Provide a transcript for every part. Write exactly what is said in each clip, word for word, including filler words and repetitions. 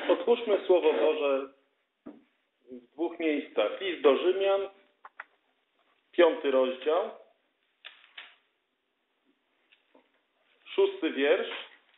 Otwórzmy Słowo Boże w dwóch miejscach. List do Rzymian, piąty rozdział, szósty wiersz.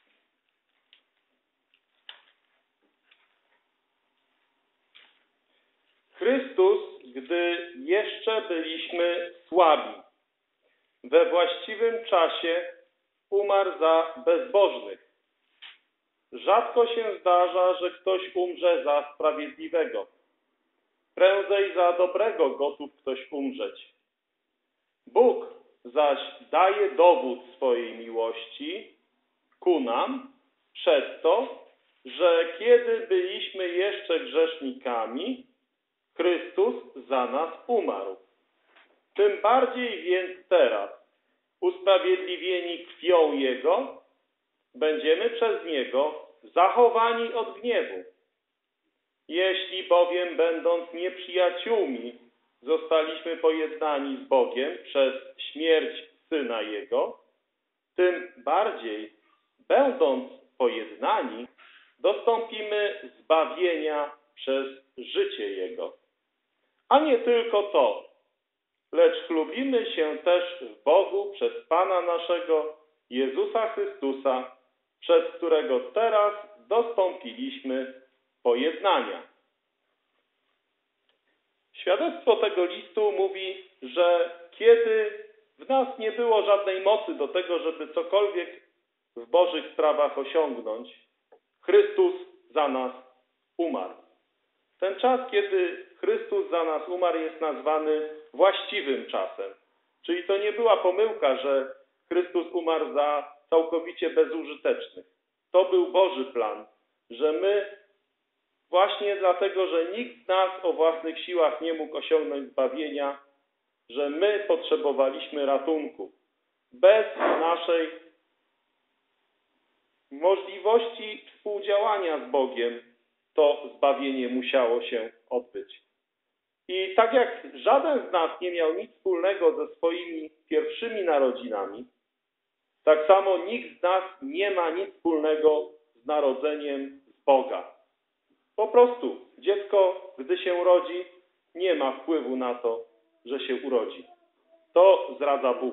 Chrystus, gdy jeszcze byliśmy słabi, we właściwym czasie umarł za bezbożnych. Rzadko się zdarza, że ktoś umrze za sprawiedliwego. Prędzej za dobrego gotów ktoś umrzeć. Bóg zaś daje dowód swojej miłości ku nam przez to, że kiedy byliśmy jeszcze grzesznikami, Chrystus za nas umarł. Tym bardziej więc teraz, usprawiedliwieni krwią Jego, będziemy przez Niego zachowani od gniewu. Jeśli bowiem, będąc nieprzyjaciółmi, zostaliśmy pojednani z Bogiem przez śmierć Syna Jego, tym bardziej, będąc pojednani, dostąpimy zbawienia przez życie Jego. A nie tylko to, lecz chlubimy się też w Bogu przez Pana naszego Jezusa Chrystusa, przez którego teraz dostąpiliśmy pojednania. Świadectwo tego listu mówi, że kiedy w nas nie było żadnej mocy do tego, żeby cokolwiek w Bożych sprawach osiągnąć, Chrystus za nas umarł. Ten czas, kiedy Chrystus za nas umarł, jest nazwany właściwym czasem. Czyli to nie była pomyłka, że Chrystus umarł za całkowicie bezużytecznych. To był Boży plan, że my właśnie dlatego, że nikt z nas o własnych siłach nie mógł osiągnąć zbawienia, że my potrzebowaliśmy ratunku. Bez naszej możliwości współdziałania z Bogiem to zbawienie musiało się odbyć. I tak jak żaden z nas nie miał nic wspólnego ze swoimi pierwszymi narodzinami, tak samo nikt z nas nie ma nic wspólnego z narodzeniem z Boga. Po prostu dziecko, gdy się rodzi, nie ma wpływu na to, że się urodzi. To zdradza Bóg.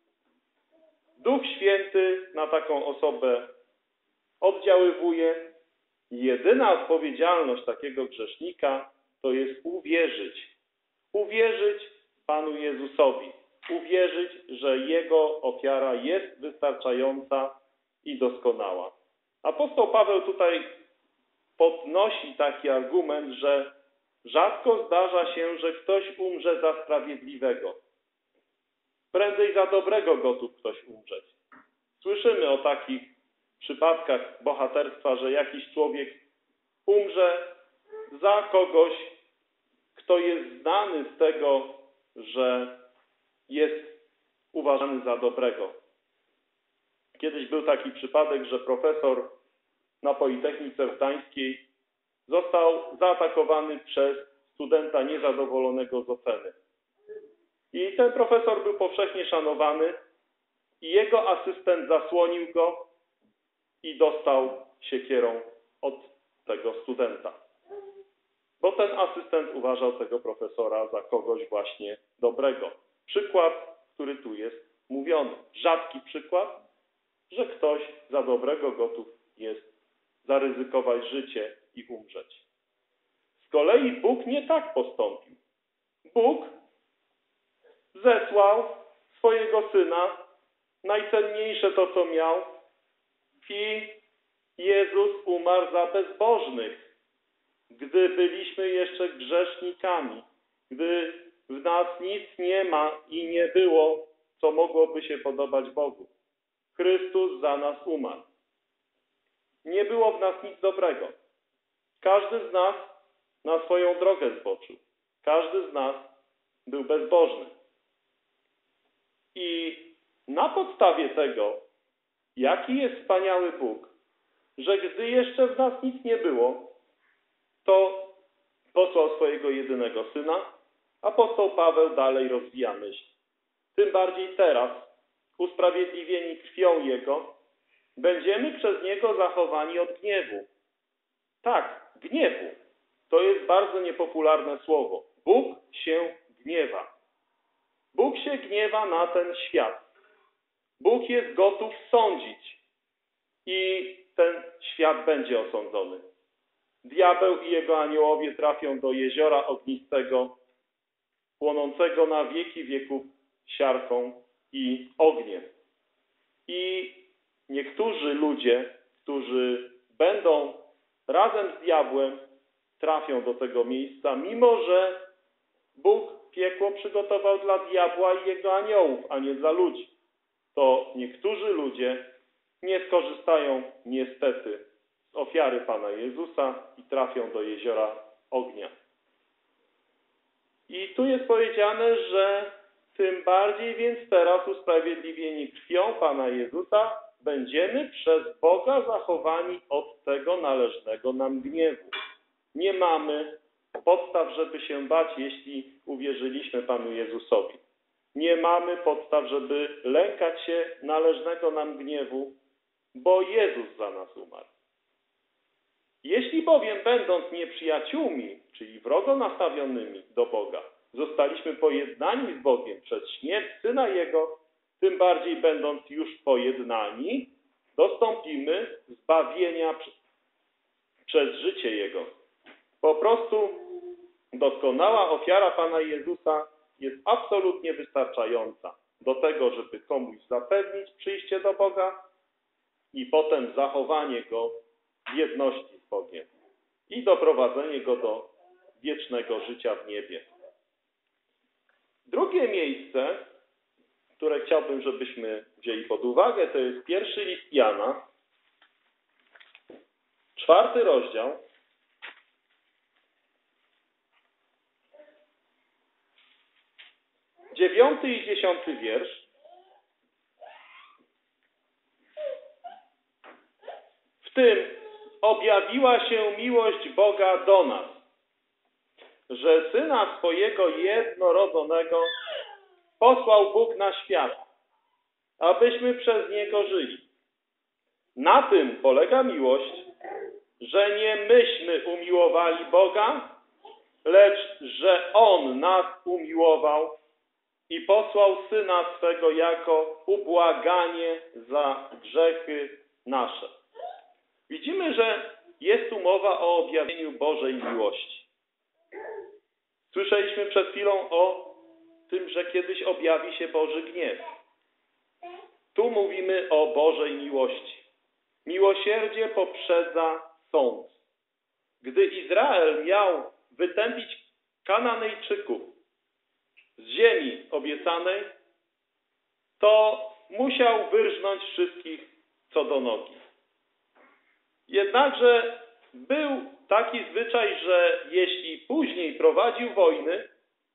Duch Święty na taką osobę oddziaływuje. Jedyna odpowiedzialność takiego grzesznika to jest uwierzyć. Uwierzyć Panu Jezusowi. Uwierzyć, że Jego ofiara jest wystarczająca i doskonała. Apostoł Paweł tutaj podnosi taki argument, że rzadko zdarza się, że ktoś umrze za sprawiedliwego. Prędzej za dobrego gotów ktoś umrzeć. Słyszymy o takich przypadkach bohaterstwa, że jakiś człowiek umrze za kogoś, kto jest znany z tego, że jest uważany za dobrego. Kiedyś był taki przypadek, że profesor na Politechnice Gdańskiej został zaatakowany przez studenta niezadowolonego z oceny. I ten profesor był powszechnie szanowany i jego asystent zasłonił go i dostał siekierą od tego studenta. Bo ten asystent uważał tego profesora za kogoś właśnie dobrego. Przykład, który tu jest mówiony. Rzadki przykład, że ktoś za dobrego gotów jest zaryzykować życie i umrzeć. Z kolei Bóg nie tak postąpił. Bóg zesłał swojego Syna, najcenniejsze to, co miał, i Jezus umarł za bezbożnych, gdy byliśmy jeszcze grzesznikami, gdy w nas nic nie ma i nie było, co mogłoby się podobać Bogu. Chrystus za nas umarł. Nie było w nas nic dobrego. Każdy z nas na swoją drogę zboczył. Każdy z nas był bezbożny. I na podstawie tego, jaki jest wspaniały Bóg, że gdy jeszcze w nas nic nie było, to posłał swojego jedynego Syna, apostoł Paweł dalej rozwija myśl. Tym bardziej teraz, usprawiedliwieni krwią Jego, będziemy przez Niego zachowani od gniewu. Tak, gniewu. To jest bardzo niepopularne słowo. Bóg się gniewa. Bóg się gniewa na ten świat. Bóg jest gotów sądzić i ten świat będzie osądzony. Diabeł i jego aniołowie trafią do jeziora ognistego, płonącego na wieki wieków siarką i ogniem. I niektórzy ludzie, którzy będą razem z diabłem, trafią do tego miejsca, mimo że Bóg piekło przygotował dla diabła i jego aniołów, a nie dla ludzi. To niektórzy ludzie nie skorzystają niestety z ofiary Pana Jezusa i trafią do jeziora ognia. I tu jest powiedziane, że tym bardziej więc teraz usprawiedliwieni krwią Pana Jezusa będziemy przez Boga zachowani od tego należnego nam gniewu. Nie mamy podstaw, żeby się bać, jeśli uwierzyliśmy Panu Jezusowi. Nie mamy podstaw, żeby lękać się należnego nam gniewu, bo Jezus za nas umarł. Jeśli bowiem, będąc nieprzyjaciółmi, czyli wrogo nastawionymi do Boga, zostaliśmy pojednani z Bogiem przez śmierć Syna Jego, tym bardziej będąc już pojednani, dostąpimy zbawienia przez życie Jego. Po prostu doskonała ofiara Pana Jezusa jest absolutnie wystarczająca do tego, żeby komuś zapewnić przyjście do Boga i potem zachowanie Go w jedności z Bogiem i doprowadzenie Go do wiecznego życia w niebie. Drugie miejsce, które chciałbym, żebyśmy wzięli pod uwagę, to jest pierwszy list Jana, czwarty rozdział, dziewiąty i dziesiąty wiersz. W tym objawiła się miłość Boga do nas, że Syna swojego jednorodzonego posłał Bóg na świat, abyśmy przez Niego żyli. Na tym polega miłość, że nie myśmy umiłowali Boga, lecz że On nas umiłował i posłał Syna swego jako ubłaganie za grzechy nasze. Widzimy, że jest tu mowa o objawieniu Bożej miłości. Słyszeliśmy przed chwilą o tym, że kiedyś objawi się Boży gniew. Tu mówimy o Bożej miłości. Miłosierdzie poprzedza sąd. Gdy Izrael miał wytępić Kananejczyków z ziemi obiecanej, to musiał wyrżnąć wszystkich co do nogi. Jednakże był taki zwyczaj, że jeśli później prowadził wojny,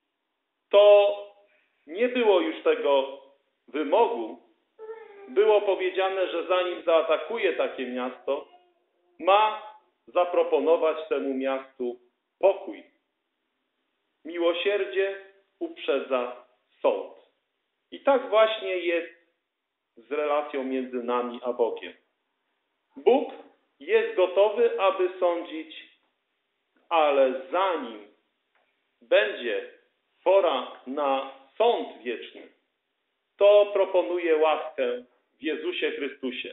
to nie było już tego wymogu. Było powiedziane, że zanim zaatakuje takie miasto, ma zaproponować temu miastu pokój. Miłosierdzie uprzedza sąd. I tak właśnie jest z relacją między nami a Bogiem. Bóg jest gotowy, aby sądzić, ale zanim będzie pora na sąd wieczny, to proponuje łaskę w Jezusie Chrystusie,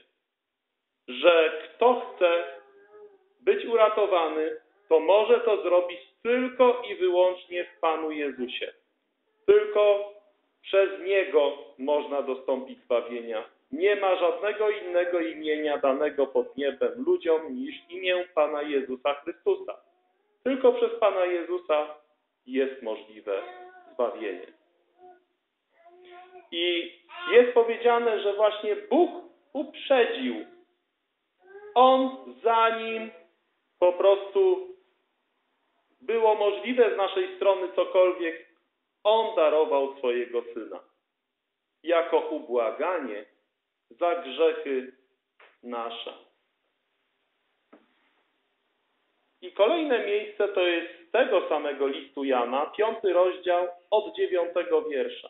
że kto chce być uratowany, to może to zrobić tylko i wyłącznie w Panu Jezusie. Tylko przez Niego można dostąpić zbawienia. Nie ma żadnego innego imienia danego pod niebem ludziom niż imię Pana Jezusa Chrystusa. Tylko przez Pana Jezusa jest możliwe zbawienie. I jest powiedziane, że właśnie Bóg uprzedził. On, zanim po prostu było możliwe z naszej strony cokolwiek, On darował swojego Syna jako ubłaganie za grzechy nasze. I kolejne miejsce to jest z tego samego listu Jana, piąty rozdział od dziewiątego wiersza.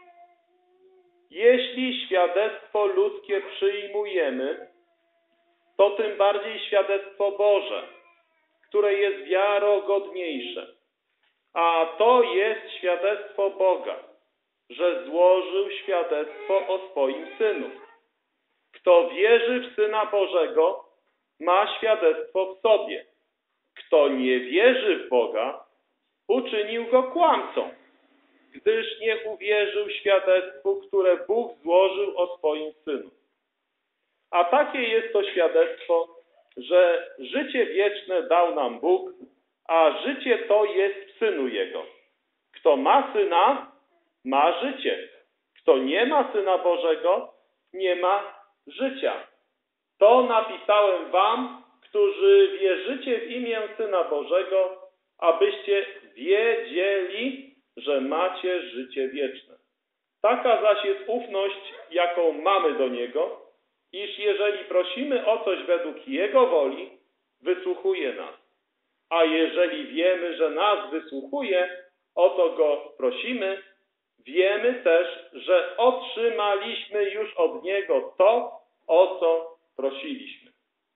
Jeśli świadectwo ludzkie przyjmujemy, to tym bardziej świadectwo Boże, które jest wiarogodniejsze. A to jest świadectwo Boga, że złożył świadectwo o swoim Synu. Kto wierzy w Syna Bożego, ma świadectwo w sobie. Kto nie wierzy w Boga, uczynił go kłamcą, gdyż nie uwierzył świadectwu, które Bóg złożył o swoim Synu. A takie jest to świadectwo, że życie wieczne dał nam Bóg, a życie to jest w Synu Jego. Kto ma Syna, ma życie. Kto nie ma Syna Bożego, nie ma życia. To napisałem wam, którzy wierzycie w imię Syna Bożego, abyście wiedzieli, że macie życie wieczne. Taka zaś jest ufność, jaką mamy do Niego, iż jeżeli prosimy o coś według Jego woli, wysłuchuje nas. A jeżeli wiemy, że nas wysłuchuje, o to Go prosimy, wiemy też, że otrzymaliśmy już od Niego to, o co prosiliśmy.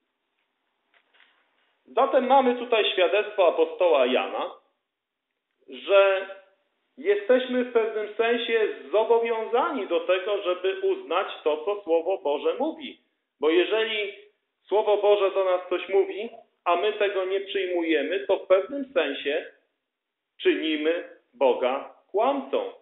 Zatem mamy tutaj świadectwo apostoła Jana, że jesteśmy w pewnym sensie zobowiązani do tego, żeby uznać to, co Słowo Boże mówi. Bo jeżeli Słowo Boże do nas coś mówi, a my tego nie przyjmujemy, to w pewnym sensie czynimy Boga kłamcą.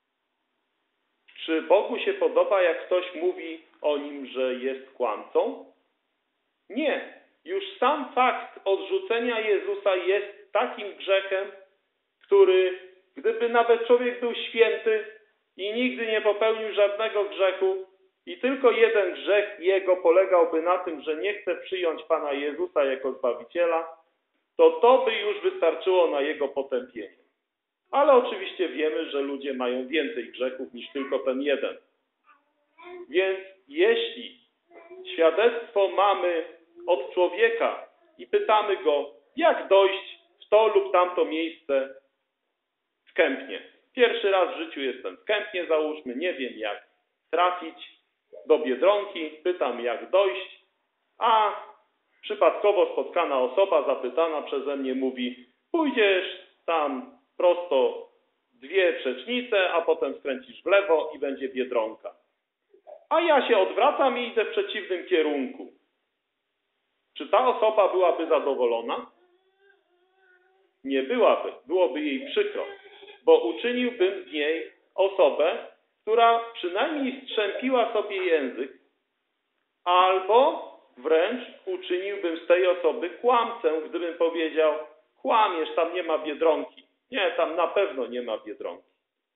Czy Bogu się podoba, jak ktoś mówi o Nim, że jest kłamcą? Nie. Już sam fakt odrzucenia Jezusa jest takim grzechem, który, gdyby nawet człowiek był święty i nigdy nie popełnił żadnego grzechu i tylko jeden grzech jego polegałby na tym, że nie chce przyjąć Pana Jezusa jako Zbawiciela, to to by już wystarczyło na jego potępienie. Ale oczywiście wiemy, że ludzie mają więcej grzechów niż tylko ten jeden. Więc jeśli świadectwo mamy od człowieka i pytamy go, jak dojść w to lub tamto miejsce w Kępnie. Pierwszy raz w życiu jestem w Kępnie, załóżmy, nie wiem jak trafić do Biedronki, pytam jak dojść, a przypadkowo spotkana osoba zapytana przeze mnie mówi, pójdziesz tam prosto dwie przecznice, a potem skręcisz w lewo i będzie Biedronka. A ja się odwracam i idę w przeciwnym kierunku. Czy ta osoba byłaby zadowolona? Nie byłaby. Byłoby jej przykro, bo uczyniłbym z niej osobę, która przynajmniej strzępiła sobie język, albo wręcz uczyniłbym z tej osoby kłamcę, gdybym powiedział, kłamiesz, tam nie ma Biedronki. Nie, tam na pewno nie ma Biedronki.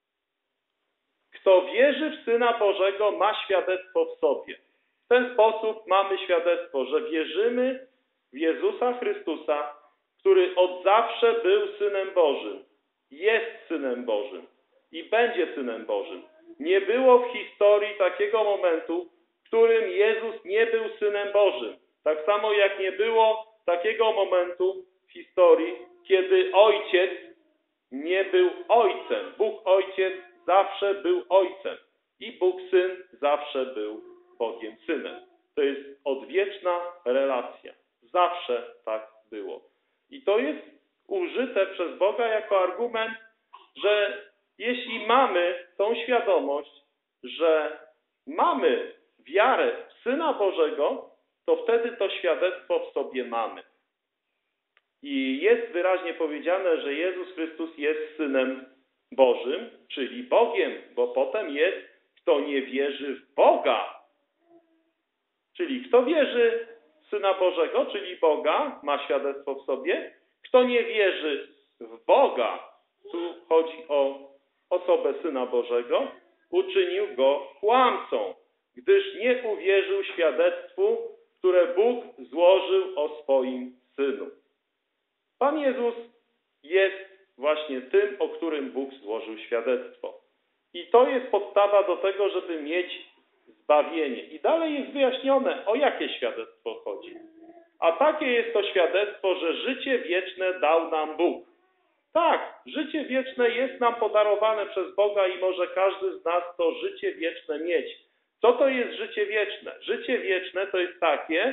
Kto wierzy w Syna Bożego, ma świadectwo w sobie. W ten sposób mamy świadectwo, że wierzymy w Jezusa Chrystusa, który od zawsze był Synem Bożym, jest Synem Bożym i będzie Synem Bożym. Nie było w historii takiego momentu, w którym Jezus nie był Synem Bożym. Tak samo jak nie było takiego momentu w historii, kiedy Ojciec nie był Ojcem. Bóg Ojciec zawsze był Ojcem i Bóg Syn zawsze był Bogiem Synem. To jest odwieczna relacja. Zawsze tak było. I to jest użyte przez Boga jako argument, że jeśli mamy tą świadomość, że mamy wiarę w Syna Bożego, to wtedy to świadectwo w sobie mamy. I jest wyraźnie powiedziane, że Jezus Chrystus jest Synem Bożym, czyli Bogiem, bo potem jest, kto nie wierzy w Boga. Czyli kto wierzy w Syna Bożego, czyli Boga, ma świadectwo w sobie. Kto nie wierzy w Boga, tu chodzi o osobę Syna Bożego, uczynił go kłamcą, gdyż nie uwierzył świadectwu, które Bóg złożył o swoim Synu. Pan Jezus jest właśnie tym, o którym Bóg złożył świadectwo. I to jest podstawa do tego, żeby mieć zbawienie. I dalej jest wyjaśnione, o jakie świadectwo chodzi. A takie jest to świadectwo, że życie wieczne dał nam Bóg. Tak, życie wieczne jest nam podarowane przez Boga i może każdy z nas to życie wieczne mieć. Co to jest życie wieczne? Życie wieczne to jest takie,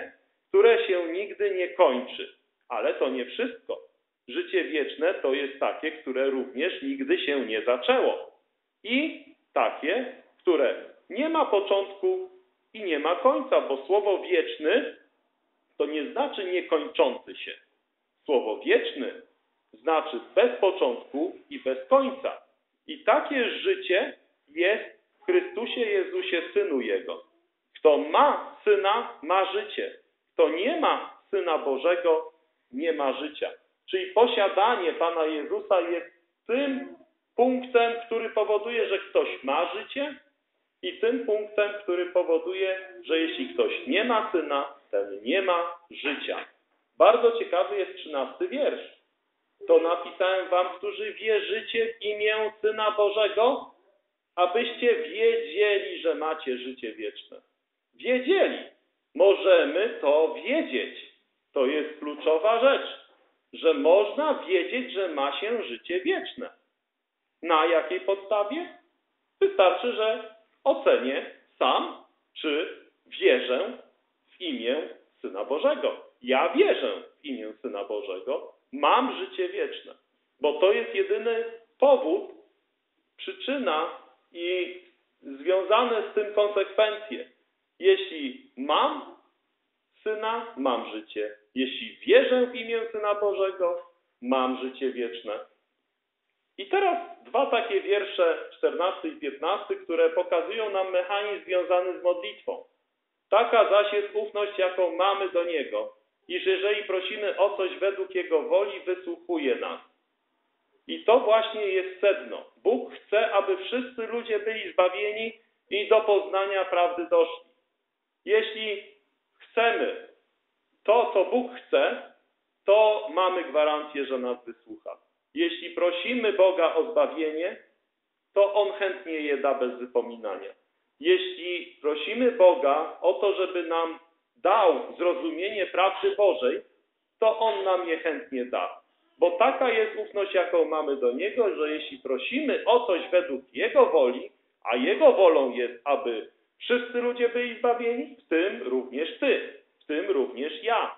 które się nigdy nie kończy. Ale to nie wszystko. Życie wieczne to jest takie, które również nigdy się nie zaczęło. I takie, które nie ma początku i nie ma końca, bo słowo wieczny to nie znaczy niekończący się. Słowo wieczny znaczy bez początku i bez końca. I takie życie jest w Chrystusie Jezusie, Synu Jego. Kto ma Syna, ma życie. Kto nie ma Syna Bożego, nie ma życia. Czyli posiadanie Pana Jezusa jest tym punktem, który powoduje, że ktoś ma życie, i tym punktem, który powoduje, że jeśli ktoś nie ma Syna, ten nie ma życia. Bardzo ciekawy jest trzynasty wiersz. To napisałem wam, którzy wierzycie w imię Syna Bożego, abyście wiedzieli, że macie życie wieczne. Wiedzieli. Możemy to wiedzieć. To jest kluczowa rzecz, że można wiedzieć, że ma się życie wieczne. Na jakiej podstawie? Wystarczy, że ocenię sam, czy wierzę w imię Syna Bożego. Ja wierzę w imię Syna Bożego, mam życie wieczne. Bo to jest jedyny powód, przyczyna i związane z tym konsekwencje. Jeśli mam Syna, mam życie. Jeśli wierzę w imię Syna Bożego, mam życie wieczne. I teraz dwa takie wiersze, czternasty i piętnasty, które pokazują nam mechanizm związany z modlitwą. Taka zaś jest ufność, jaką mamy do Niego, iż jeżeli prosimy o coś według Jego woli, wysłuchuje nas. I to właśnie jest sedno. Bóg chce, aby wszyscy ludzie byli zbawieni i do poznania prawdy doszli. Jeśli chcemy to, co Bóg chce, to mamy gwarancję, że nas wysłucha. Jeśli prosimy Boga o zbawienie, to On chętnie je da bez wypominania. Jeśli prosimy Boga o to, żeby nam dał zrozumienie prawdy Bożej, to On nam je chętnie da. Bo taka jest ufność, jaką mamy do Niego, że jeśli prosimy o coś według Jego woli, a Jego wolą jest, aby wszyscy ludzie byli zbawieni, w tym również Ty, w tym również ja.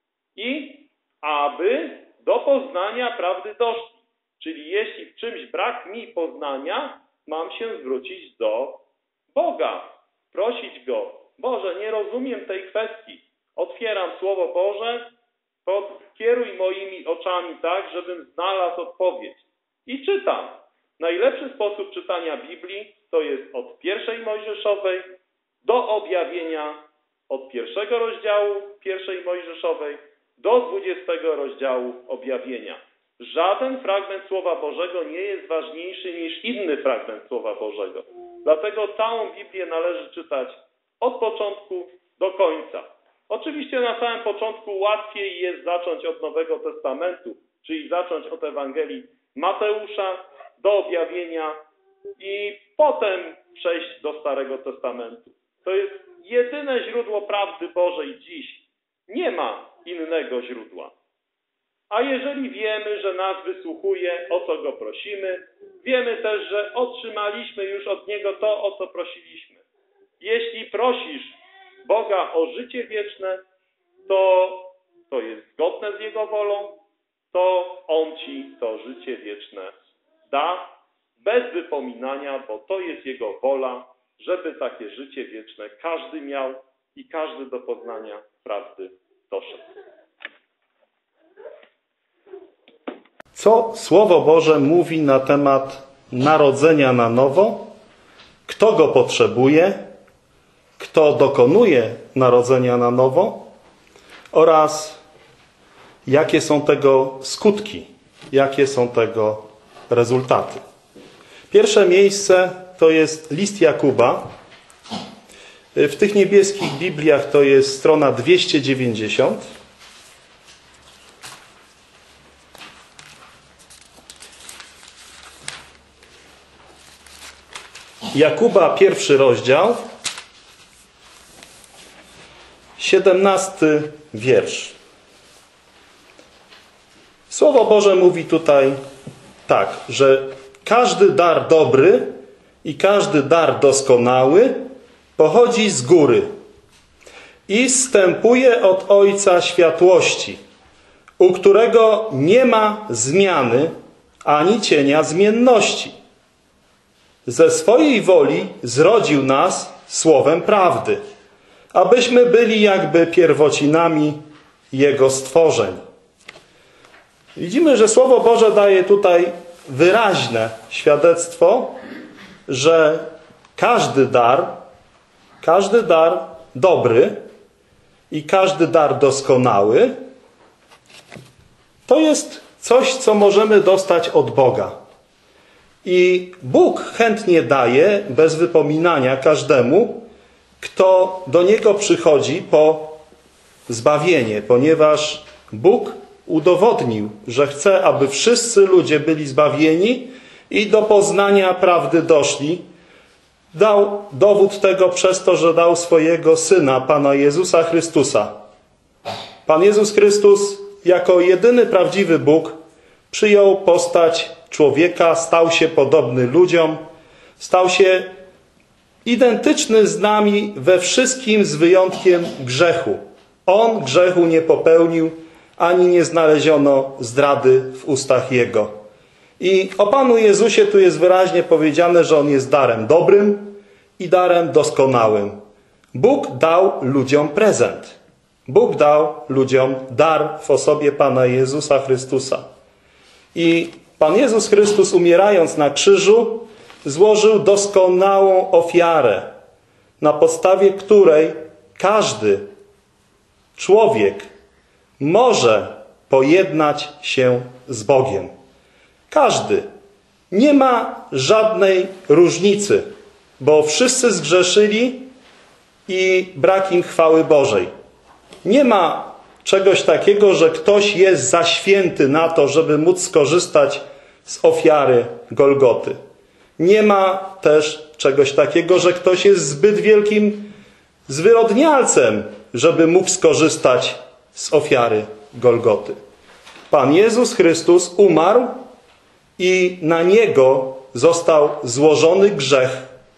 I aby do poznania prawdy doszli. Czyli jeśli w czymś brak mi poznania, mam się zwrócić do Boga, prosić Go. Boże, nie rozumiem tej kwestii. Otwieram Słowo Boże, kieruj moimi oczami tak, żebym znalazł odpowiedź. I czytam. Najlepszy sposób czytania Biblii to jest od pierwszej Mojżeszowej do objawienia, od pierwszego rozdziału pierwszej Mojżeszowej do dwudziestego rozdziału objawienia. Żaden fragment Słowa Bożego nie jest ważniejszy niż inny fragment Słowa Bożego. Dlatego całą Biblię należy czytać od początku do końca. Oczywiście na samym początku łatwiej jest zacząć od Nowego Testamentu, czyli zacząć od Ewangelii Mateusza do objawienia i potem przejść do Starego Testamentu. To jest jedyne źródło prawdy Bożej dziś. Nie ma innego źródła. A jeżeli wiemy, że nas wysłuchuje, o co Go prosimy, wiemy też, że otrzymaliśmy już od Niego to, o co prosiliśmy. Jeśli prosisz Boga o życie wieczne, to to jest zgodne z Jego wolą, to On Ci to życie wieczne da bez wypominania, bo to jest Jego wola, żeby takie życie wieczne każdy miał i każdy do poznania prawdy doszedł. Co Słowo Boże mówi na temat narodzenia na nowo? Kto go potrzebuje? Kto dokonuje narodzenia na nowo? Oraz jakie są tego skutki? Jakie są tego rezultaty? Pierwsze miejsce to jest list Jakuba. W tych niebieskich Bibliach to jest strona dwieście dziewięćdziesiąt. Jakuba, pierwszy rozdział, siedemnasty wiersz. Słowo Boże mówi tutaj tak, że każdy dar dobry i każdy dar doskonały pochodzi z góry i zstępuje od Ojca światłości, u którego nie ma zmiany ani cienia zmienności. Ze swojej woli zrodził nas słowem prawdy, abyśmy byli jakby pierwocinami Jego stworzeń. Widzimy, że Słowo Boże daje tutaj wyraźne świadectwo, że każdy dar, każdy dar dobry i każdy dar doskonały to jest coś, co możemy dostać od Boga. I Bóg chętnie daje bez wypominania każdemu, kto do Niego przychodzi po zbawienie, ponieważ Bóg udowodnił, że chce, aby wszyscy ludzie byli zbawieni i do poznania prawdy doszli. Dał dowód tego przez to, że dał swojego Syna, Pana Jezusa Chrystusa. Pan Jezus Chrystus jako jedyny prawdziwy Bóg przyjął postać człowieka, stał się podobny ludziom, stał się identyczny z nami we wszystkim z wyjątkiem grzechu. On grzechu nie popełnił, ani nie znaleziono zdrady w ustach Jego. I o Panu Jezusie tu jest wyraźnie powiedziane, że On jest darem dobrym i darem doskonałym. Bóg dał ludziom prezent. Bóg dał ludziom dar w osobie Pana Jezusa Chrystusa. I Pan Jezus Chrystus, umierając na krzyżu, złożył doskonałą ofiarę, na podstawie której każdy człowiek może pojednać się z Bogiem. Każdy. Nie ma żadnej różnicy, bo wszyscy zgrzeszyli i brak im chwały Bożej. Nie ma czegoś takiego, że ktoś jest za święty na to, żeby móc skorzystać z ofiary Golgoty. Nie ma też czegoś takiego, że ktoś jest zbyt wielkim zwyrodnialcem, żeby mógł skorzystać z ofiary Golgoty. Pan Jezus Chrystus umarł i na Niego został złożony grzech.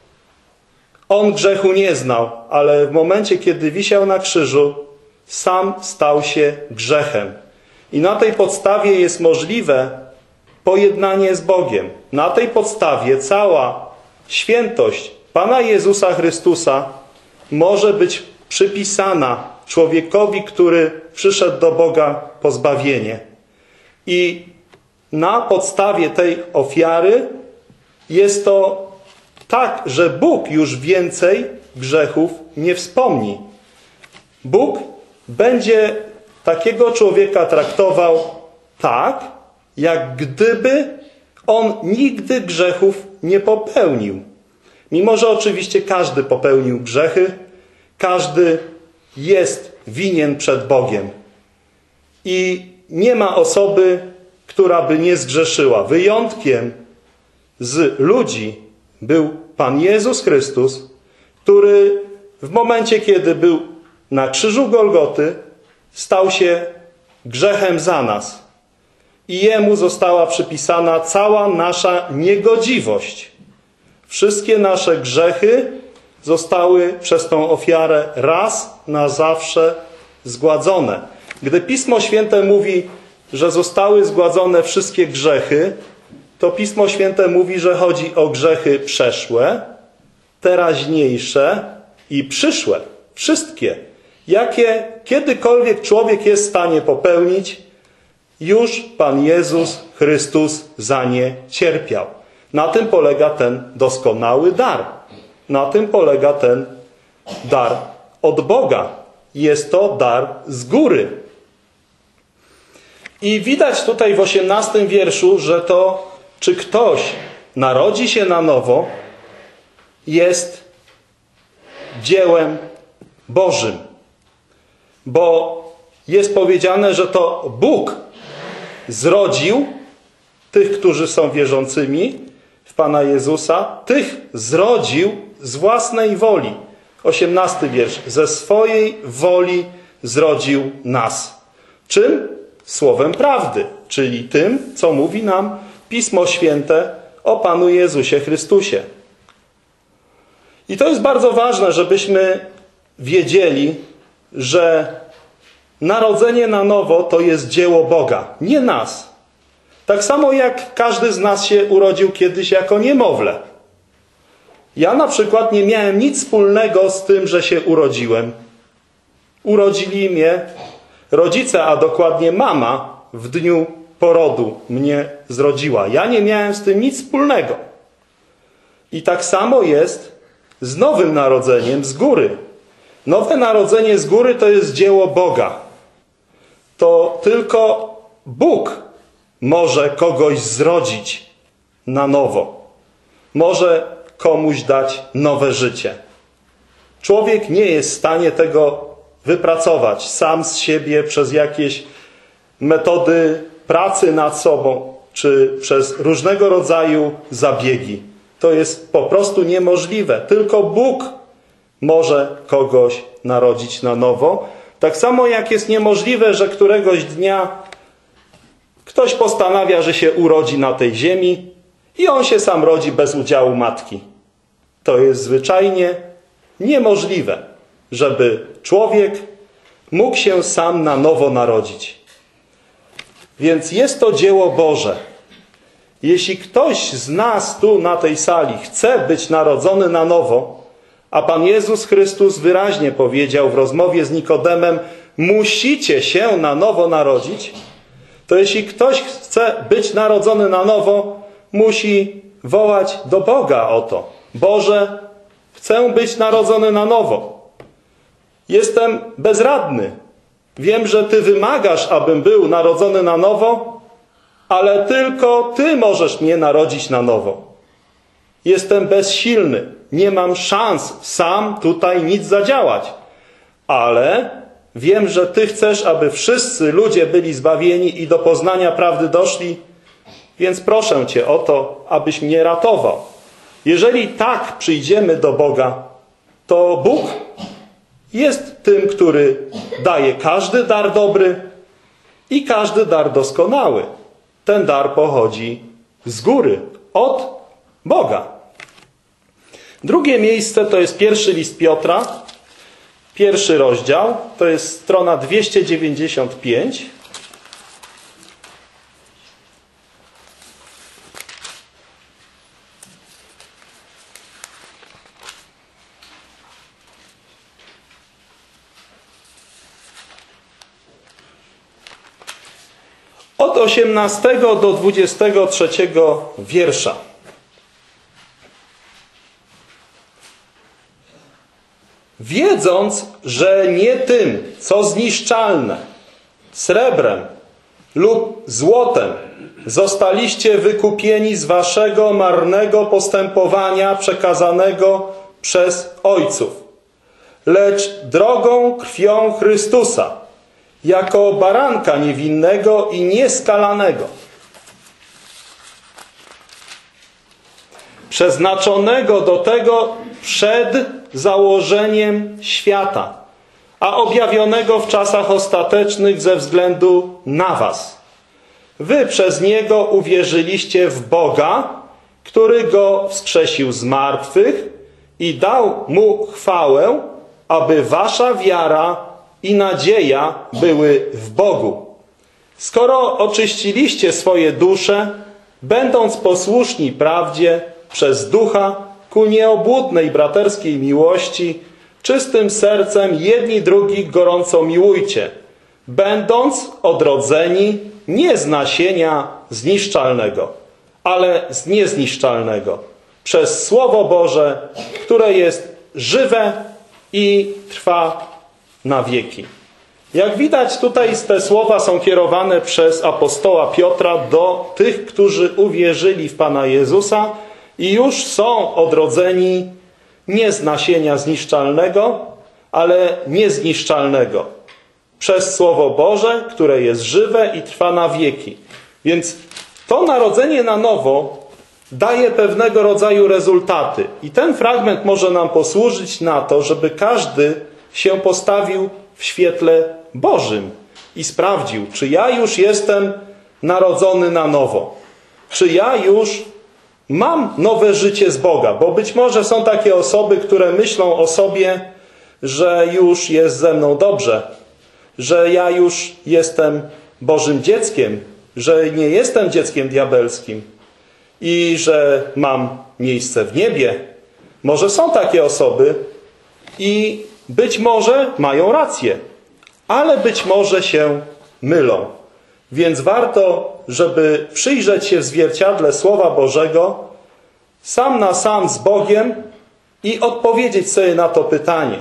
On grzechu nie znał, ale w momencie, kiedy wisiał na krzyżu, sam stał się grzechem. I na tej podstawie jest możliwe pojednanie z Bogiem. Na tej podstawie cała świętość Pana Jezusa Chrystusa może być przypisana człowiekowi, który przyszedł do Boga po zbawienie. I na podstawie tej ofiary jest to tak, że Bóg już więcej grzechów nie wspomni. Bóg będzie takiego człowieka traktował tak, jak gdyby on nigdy grzechów nie popełnił. Mimo że oczywiście każdy popełnił grzechy, każdy jest winien przed Bogiem. I nie ma osoby, która by nie zgrzeszyła. Wyjątkiem z ludzi był Pan Jezus Chrystus, który w momencie, kiedy był na krzyżu Golgoty, stał się grzechem za nas. I Jemu została przypisana cała nasza niegodziwość. Wszystkie nasze grzechy zostały przez tą ofiarę raz na zawsze zgładzone. Gdy Pismo Święte mówi, że zostały zgładzone wszystkie grzechy, to Pismo Święte mówi, że chodzi o grzechy przeszłe, teraźniejsze i przyszłe. Wszystkie. Jakie kiedykolwiek człowiek jest w stanie popełnić, już Pan Jezus Chrystus za nie cierpiał. Na tym polega ten doskonały dar. Na tym polega ten dar od Boga. Jest to dar z góry. I widać tutaj w osiemnastym wierszu, że to, czy ktoś narodzi się na nowo, jest dziełem Bożym. Bo jest powiedziane, że to Bóg zrodził tych, którzy są wierzącymi w Pana Jezusa, tych zrodził z własnej woli. osiemnasty wiersz. Ze swojej woli zrodził nas. Czym? Słowem prawdy, czyli tym, co mówi nam Pismo Święte o Panu Jezusie Chrystusie. I to jest bardzo ważne, żebyśmy wiedzieli, że narodzenie na nowo to jest dzieło Boga, nie nas. Tak samo jak każdy z nas się urodził kiedyś jako niemowlę. Ja na przykład nie miałem nic wspólnego z tym, że się urodziłem. Urodzili mnie rodzice, a dokładnie mama w dniu porodu mnie zrodziła. Ja nie miałem z tym nic wspólnego. I tak samo jest z nowym narodzeniem z góry. Nowe narodzenie z góry to jest dzieło Boga. To tylko Bóg może kogoś zrodzić na nowo. Może komuś dać nowe życie. Człowiek nie jest w stanie tego wypracować sam z siebie przez jakieś metody pracy nad sobą, czy przez różnego rodzaju zabiegi. To jest po prostu niemożliwe. Tylko Bóg może kogoś narodzić na nowo. Tak samo jak jest niemożliwe, że któregoś dnia ktoś postanawia, że się urodzi na tej ziemi i on się sam rodzi bez udziału matki. To jest zwyczajnie niemożliwe, żeby człowiek mógł się sam na nowo narodzić. Więc jest to dzieło Boże. Jeśli ktoś z nas tu na tej sali chce być narodzony na nowo, a Pan Jezus Chrystus wyraźnie powiedział w rozmowie z Nikodemem, musicie się na nowo narodzić, to jeśli ktoś chce być narodzony na nowo, musi wołać do Boga o to. Boże, chcę być narodzony na nowo. Jestem bezradny. Wiem, że Ty wymagasz, abym był narodzony na nowo, ale tylko Ty możesz mnie narodzić na nowo. Jestem bezsilny. Nie mam szans sam tutaj nic zadziałać. Ale wiem, że Ty chcesz, aby wszyscy ludzie byli zbawieni i do poznania prawdy doszli, więc proszę Cię o to, abyś mnie ratował. Jeżeli tak przyjdziemy do Boga, to Bóg jest tym, który daje każdy dar dobry i każdy dar doskonały. Ten dar pochodzi z góry, od Boga. Drugie miejsce to jest pierwszy list Piotra, pierwszy rozdział, to jest strona dwieście dziewięćdziesiąt pięć. Od osiemnastego do dwudziestego trzeciego wiersza. Wiedząc, że nie tym, co zniszczalne, srebrem lub złotem, zostaliście wykupieni z waszego marnego postępowania przekazanego przez ojców, lecz drogą krwią Chrystusa, jako baranka niewinnego i nieskalanego, przeznaczonego do tego przed założeniem świata, a objawionego w czasach ostatecznych ze względu na was. Wy przez Niego uwierzyliście w Boga, który Go wskrzesił z martwych i dał Mu chwałę, aby wasza wiara i nadzieja były w Bogu. Skoro oczyściliście swoje dusze, będąc posłuszni prawdzie przez Ducha ku nieobłudnej braterskiej miłości, czystym sercem jedni drugich gorąco miłujcie, będąc odrodzeni nie z nasienia zniszczalnego, ale z niezniszczalnego, przez Słowo Boże, które jest żywe i trwa na wieki. Jak widać, tutaj te słowa są kierowane przez apostoła Piotra do tych, którzy uwierzyli w Pana Jezusa i już są odrodzeni nie z nasienia zniszczalnego, ale niezniszczalnego. Przez Słowo Boże, które jest żywe i trwa na wieki. Więc to narodzenie na nowo daje pewnego rodzaju rezultaty. I ten fragment może nam posłużyć na to, żeby każdy się postawił w świetle Bożym i sprawdził, czy ja już jestem narodzony na nowo. Czy ja już mam nowe życie z Boga. Bo być może są takie osoby, które myślą o sobie, że już jest ze mną dobrze, że ja już jestem Bożym dzieckiem, że nie jestem dzieckiem diabelskim i że mam miejsce w niebie. Może są takie osoby i być może mają rację, ale być może się mylą. Więc warto, żeby przyjrzeć się w zwierciadle Słowa Bożego sam na sam z Bogiem i odpowiedzieć sobie na to pytanie.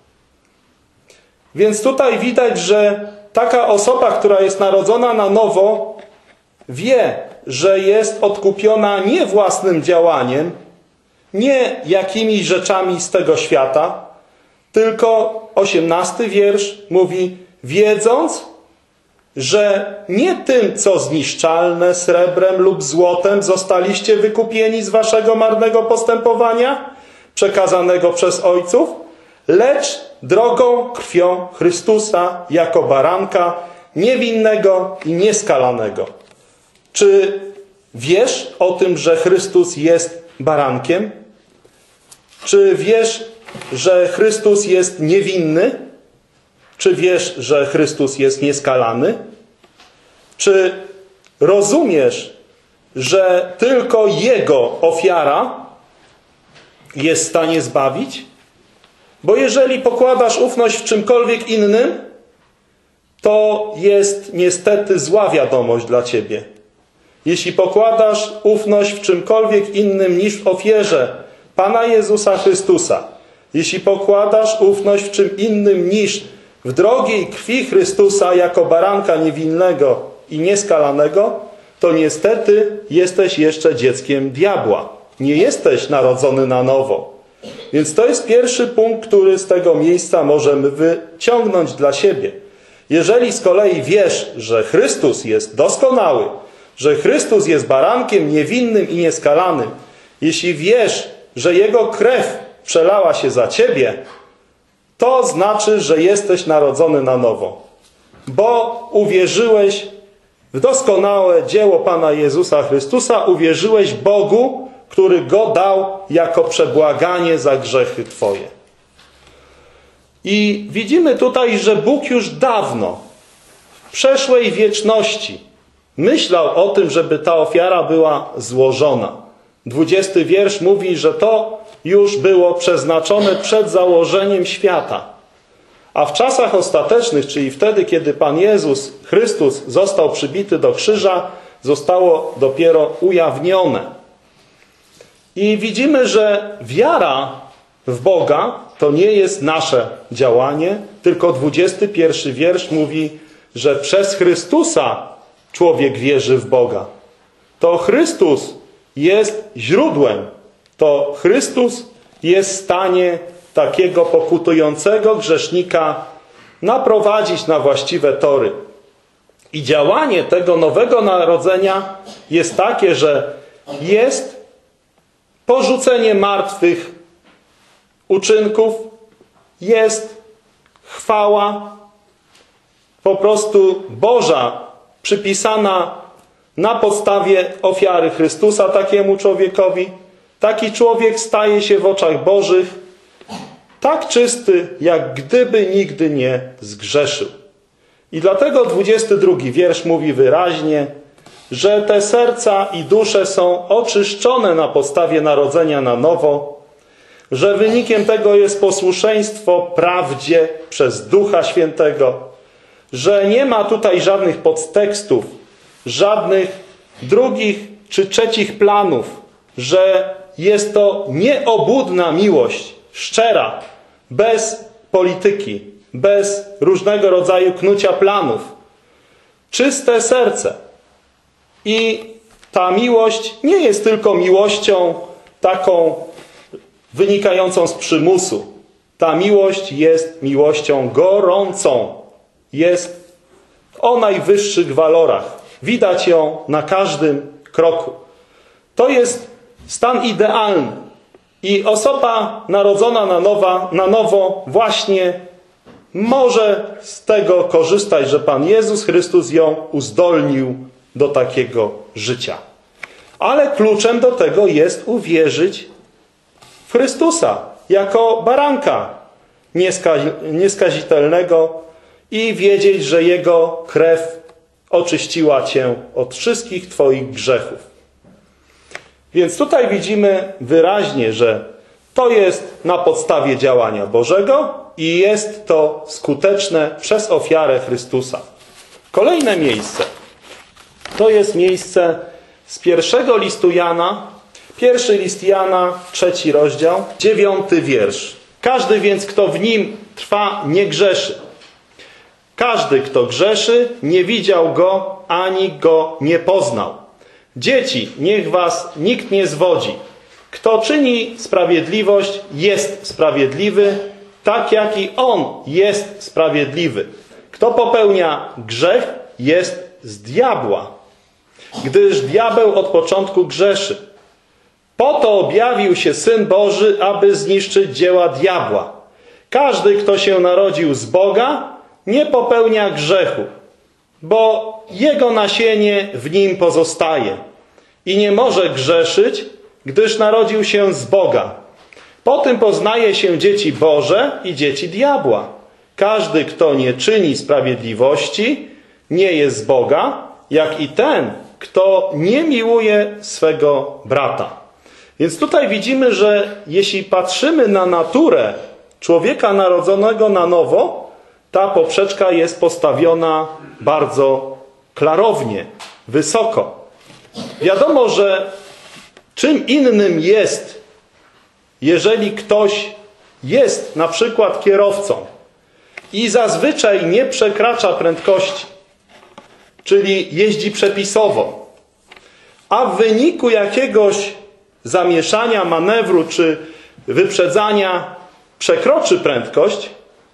Więc tutaj widać, że taka osoba, która jest narodzona na nowo, wie, że jest odkupiona nie własnym działaniem, nie jakimiś rzeczami z tego świata, tylko osiemnasty wiersz mówi, wiedząc, że nie tym, co zniszczalne, srebrem lub złotem zostaliście wykupieni z waszego marnego postępowania, przekazanego przez ojców, lecz drogą krwią Chrystusa jako baranka, niewinnego i nieskalanego. Czy wiesz o tym, że Chrystus jest barankiem? Czy wiesz, że Chrystus jest niewinny? Czy wiesz, że Chrystus jest nieskalany? Czy rozumiesz, że tylko Jego ofiara jest w stanie zbawić? Bo jeżeli pokładasz ufność w czymkolwiek innym, to jest niestety zła wiadomość dla ciebie. Jeśli pokładasz ufność w czymkolwiek innym niż w ofierze Pana Jezusa Chrystusa, jeśli pokładasz ufność w czym innym niż w drogiej krwi Chrystusa jako baranka niewinnego i nieskalanego, to niestety jesteś jeszcze dzieckiem diabła. Nie jesteś narodzony na nowo. Więc to jest pierwszy punkt, który z tego miejsca możemy wyciągnąć dla siebie. Jeżeli z kolei wiesz, że Chrystus jest doskonały, że Chrystus jest barankiem niewinnym i nieskalanym, jeśli wiesz, że Jego krew przelała się za ciebie, to znaczy, że jesteś narodzony na nowo. Bo uwierzyłeś w doskonałe dzieło Pana Jezusa Chrystusa, uwierzyłeś Bogu, który Go dał jako przebłaganie za grzechy twoje. I widzimy tutaj, że Bóg już dawno, w przeszłej wieczności, myślał o tym, żeby ta ofiara była złożona. Dwudziesty wiersz mówi, że to już było przeznaczone przed założeniem świata. A w czasach ostatecznych, czyli wtedy, kiedy Pan Jezus Chrystus został przybity do krzyża, zostało dopiero ujawnione. I widzimy, że wiara w Boga to nie jest nasze działanie, tylko dwudziesty pierwszy wiersz mówi, że przez Chrystusa człowiek wierzy w Boga. To Chrystus jest źródłem. To Chrystus jest w stanie takiego pokutującego grzesznika naprowadzić na właściwe tory. I działanie tego nowego narodzenia jest takie, że jest porzucenie martwych uczynków, jest chwała po prostu Boża przypisana na podstawie ofiary Chrystusa takiemu człowiekowi. Taki człowiek staje się w oczach Bożych tak czysty, jak gdyby nigdy nie zgrzeszył. I dlatego dwudziesty drugi wiersz mówi wyraźnie, że te serca i dusze są oczyszczone na podstawie narodzenia na nowo, że wynikiem tego jest posłuszeństwo prawdzie przez Ducha Świętego, że nie ma tutaj żadnych podtekstów, żadnych drugich czy trzecich planów, że jest to nieobłudna miłość, szczera, bez polityki, bez różnego rodzaju knucia planów. Czyste serce. I ta miłość nie jest tylko miłością taką wynikającą z przymusu. Ta miłość jest miłością gorącą. Jest o najwyższych walorach. Widać ją na każdym kroku. To jest stan idealny. I osoba narodzona na, nowa, na nowo właśnie może z tego korzystać, że Pan Jezus Chrystus ją uzdolnił do takiego życia. Ale kluczem do tego jest uwierzyć w Chrystusa jako baranka. nieskazitelnego i wiedzieć, że Jego krew oczyściła cię od wszystkich twoich grzechów. Więc tutaj widzimy wyraźnie, że to jest na podstawie działania Bożego i jest to skuteczne przez ofiarę Chrystusa. Kolejne miejsce to jest miejsce z pierwszego listu Jana, pierwszy list Jana, trzeci rozdział, dziewiąty wiersz. Każdy więc, kto w nim trwa, nie grzeszy. Każdy, kto grzeszy, nie widział go, ani go nie poznał. Dzieci, niech was nikt nie zwodzi. Kto czyni sprawiedliwość, jest sprawiedliwy, tak jak i on jest sprawiedliwy. Kto popełnia grzech, jest z diabła, gdyż diabeł od początku grzeszy. Po to objawił się Syn Boży, aby zniszczyć dzieła diabła. Każdy, kto się narodził z Boga, nie popełnia grzechu, bo jego nasienie w nim pozostaje i nie może grzeszyć, gdyż narodził się z Boga. Po tym poznaje się dzieci Boże i dzieci diabła. Każdy, kto nie czyni sprawiedliwości, nie jest z Boga, jak i ten, kto nie miłuje swego brata. Więc tutaj widzimy, że jeśli patrzymy na naturę człowieka narodzonego na nowo, ta poprzeczka jest postawiona bardzo klarownie, wysoko. Wiadomo, że czym innym jest, jeżeli ktoś jest na przykład kierowcą i zazwyczaj nie przekracza prędkości, czyli jeździ przepisowo, a w wyniku jakiegoś zamieszania, manewru czy wyprzedzania przekroczy prędkość,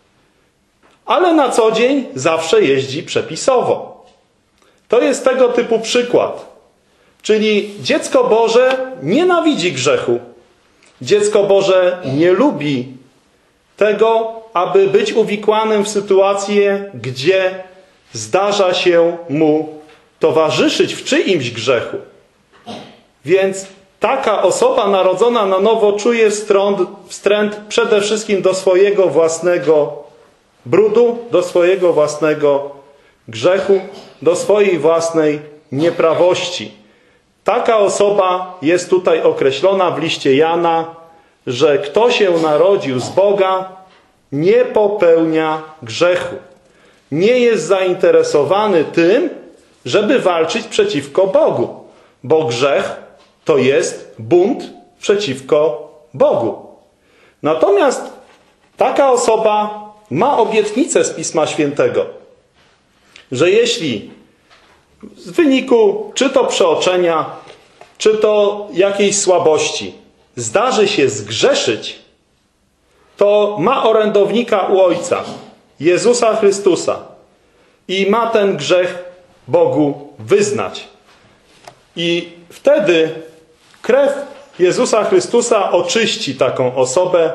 ale na co dzień zawsze jeździ przepisowo. To jest tego typu przykład. Czyli dziecko Boże nienawidzi grzechu. Dziecko Boże nie lubi tego, aby być uwikłanym w sytuację, gdzie zdarza się mu towarzyszyć w czyimś grzechu. Więc taka osoba narodzona na nowo czuje wstręt, wstręt przede wszystkim do swojego własnego brudu, do swojego własnego grzechu, do swojej własnej nieprawości. Taka osoba jest tutaj określona w liście Jana, że kto się narodził z Boga, nie popełnia grzechu. Nie jest zainteresowany tym, żeby walczyć przeciwko Bogu, bo grzech to jest bunt przeciwko Bogu. Natomiast taka osoba ma obietnicę z Pisma Świętego, że jeśli w wyniku czy to przeoczenia, czy to jakiejś słabości zdarzy się zgrzeszyć, to ma orędownika u Ojca, Jezusa Chrystusa, i ma ten grzech Bogu wyznać. I wtedy krew Jezusa Chrystusa oczyści taką osobę